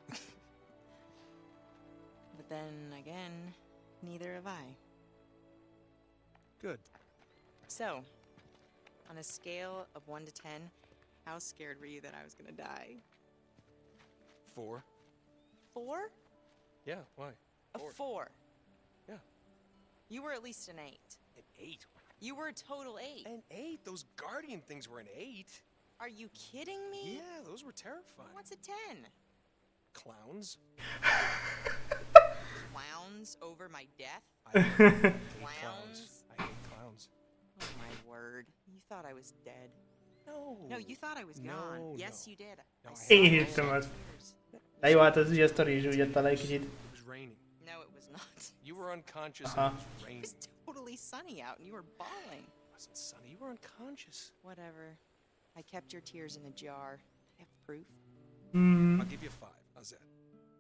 But then again, neither have I. Good. So, on a scale of 1 to 10, how scared were you that I was gonna die? 4. 4? Yeah, why? A 4. Yeah. You were at least an 8. An 8? You were a total 8. An 8? Those guardian things were an 8. Are you kidding me? Yeah, those were terrifying. What's a 10? Clowns? Clowns over my death? I hate Clowns? clowns. I hate clowns. Oh my word. thought I was dead. No, you thought I was gone. Yes, you did. Én hittem azt. De jó, hát az ugye a sztori is úgy talán egy kicsit. No, it was not. You were unconscious Uh-huh. and it was It raining. was totally sunny out and you were bawling. It wasn't sunny, you were unconscious. Whatever. I kept your tears in a jar. I have proof. Hmm. I'll give you 5. How's that?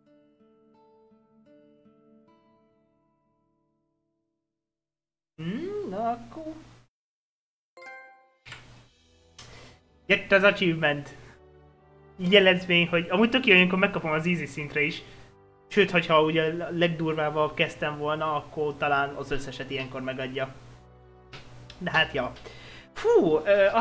Na akkor... Jött az achievement. Jelezvény, hogy amúgy tök jó, amikor megkapom az easy szintre is. Sőt, hogyha ugye a legdurvábbal kezdtem volna, akkor talán az összeset ilyenkor megadja. De hát ja. Fú,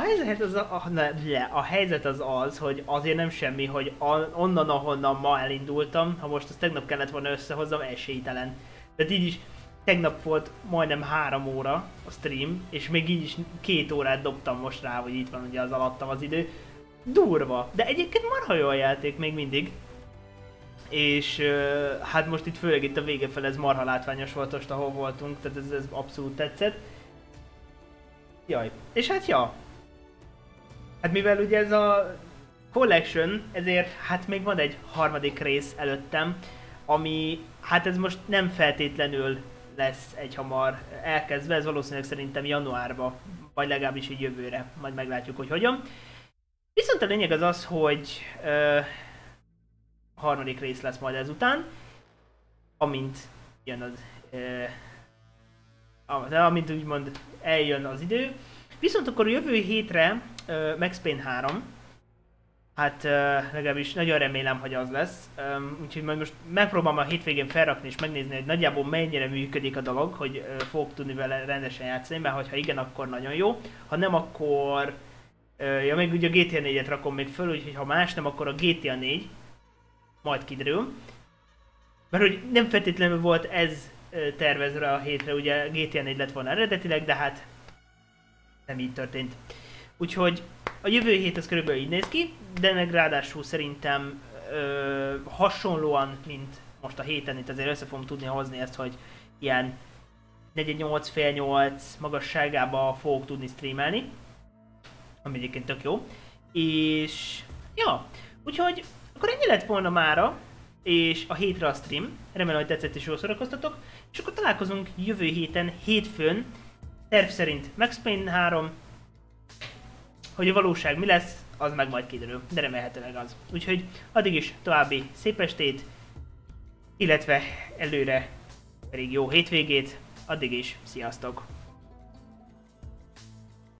a helyzet az az, hogy azért nem semmi, hogy onnan, ahonnan ma elindultam, ha most azt tegnap kellett volna összehozzam, esélytelen. De így is tegnap volt majdnem 3 óra a stream, és még így is 2 órát dobtam most rá, hogy itt van ugye az alattam az idő. Durva, de egyébként marha jó a játék még mindig. És hát most itt főleg itt a vége fel ez marha látványos volt most, ahol voltunk, tehát ez abszolút tetszett. Jaj, és hát ja. Hát mivel ugye ez a collection, ezért hát még van egy harmadik rész előttem, ami hát ez most nem feltétlenül lesz egyhamar elkezdve, ez valószínűleg szerintem januárba, vagy legalábbis így jövőre, majd meglátjuk, hogy hogyan. Viszont a lényeg az az, hogy a harmadik rész lesz majd ezután, amint jön az... amint úgymond eljön az idő. Viszont akkor a jövő hétre Max Payne 3, hát legalábbis nagyon remélem, hogy az lesz. Úgyhogy majd most megpróbálom a hétvégén felrakni és megnézni, hogy nagyjából mennyire működik a dolog, hogy fogok tudni vele rendesen játszani, mert ha igen, akkor nagyon jó. Ha nem, akkor... ja, még ugye a GTA 4-et rakom még föl, úgyhogy ha más nem, akkor a GTA 4 majd kiderül. Mert hogy nem feltétlenül volt ez tervezve a hétre, ugye GTA 4 lett volna eredetileg, de hát nem így történt. Úgyhogy a jövő hét az körülbelül így néz ki, de meg ráadásul szerintem hasonlóan, mint most a héten, itt azért össze fogom tudni hozni ezt, hogy ilyen 4-8, fél 8 magasságába fogok tudni streamelni, ami egyébként tök jó. És ja, úgyhogy akkor ennyi lett volna mára, és a hétre a stream. Remélem, hogy tetszett és jól szórakoztatok. És akkor találkozunk jövő héten, hétfőn, terv szerint Max Payne 3. Hogy a valóság mi lesz, az meg majd kiderül, de remélhetőleg az. Úgyhogy addig is további szép estét, illetve előre pedig jó hétvégét, addig is sziasztok!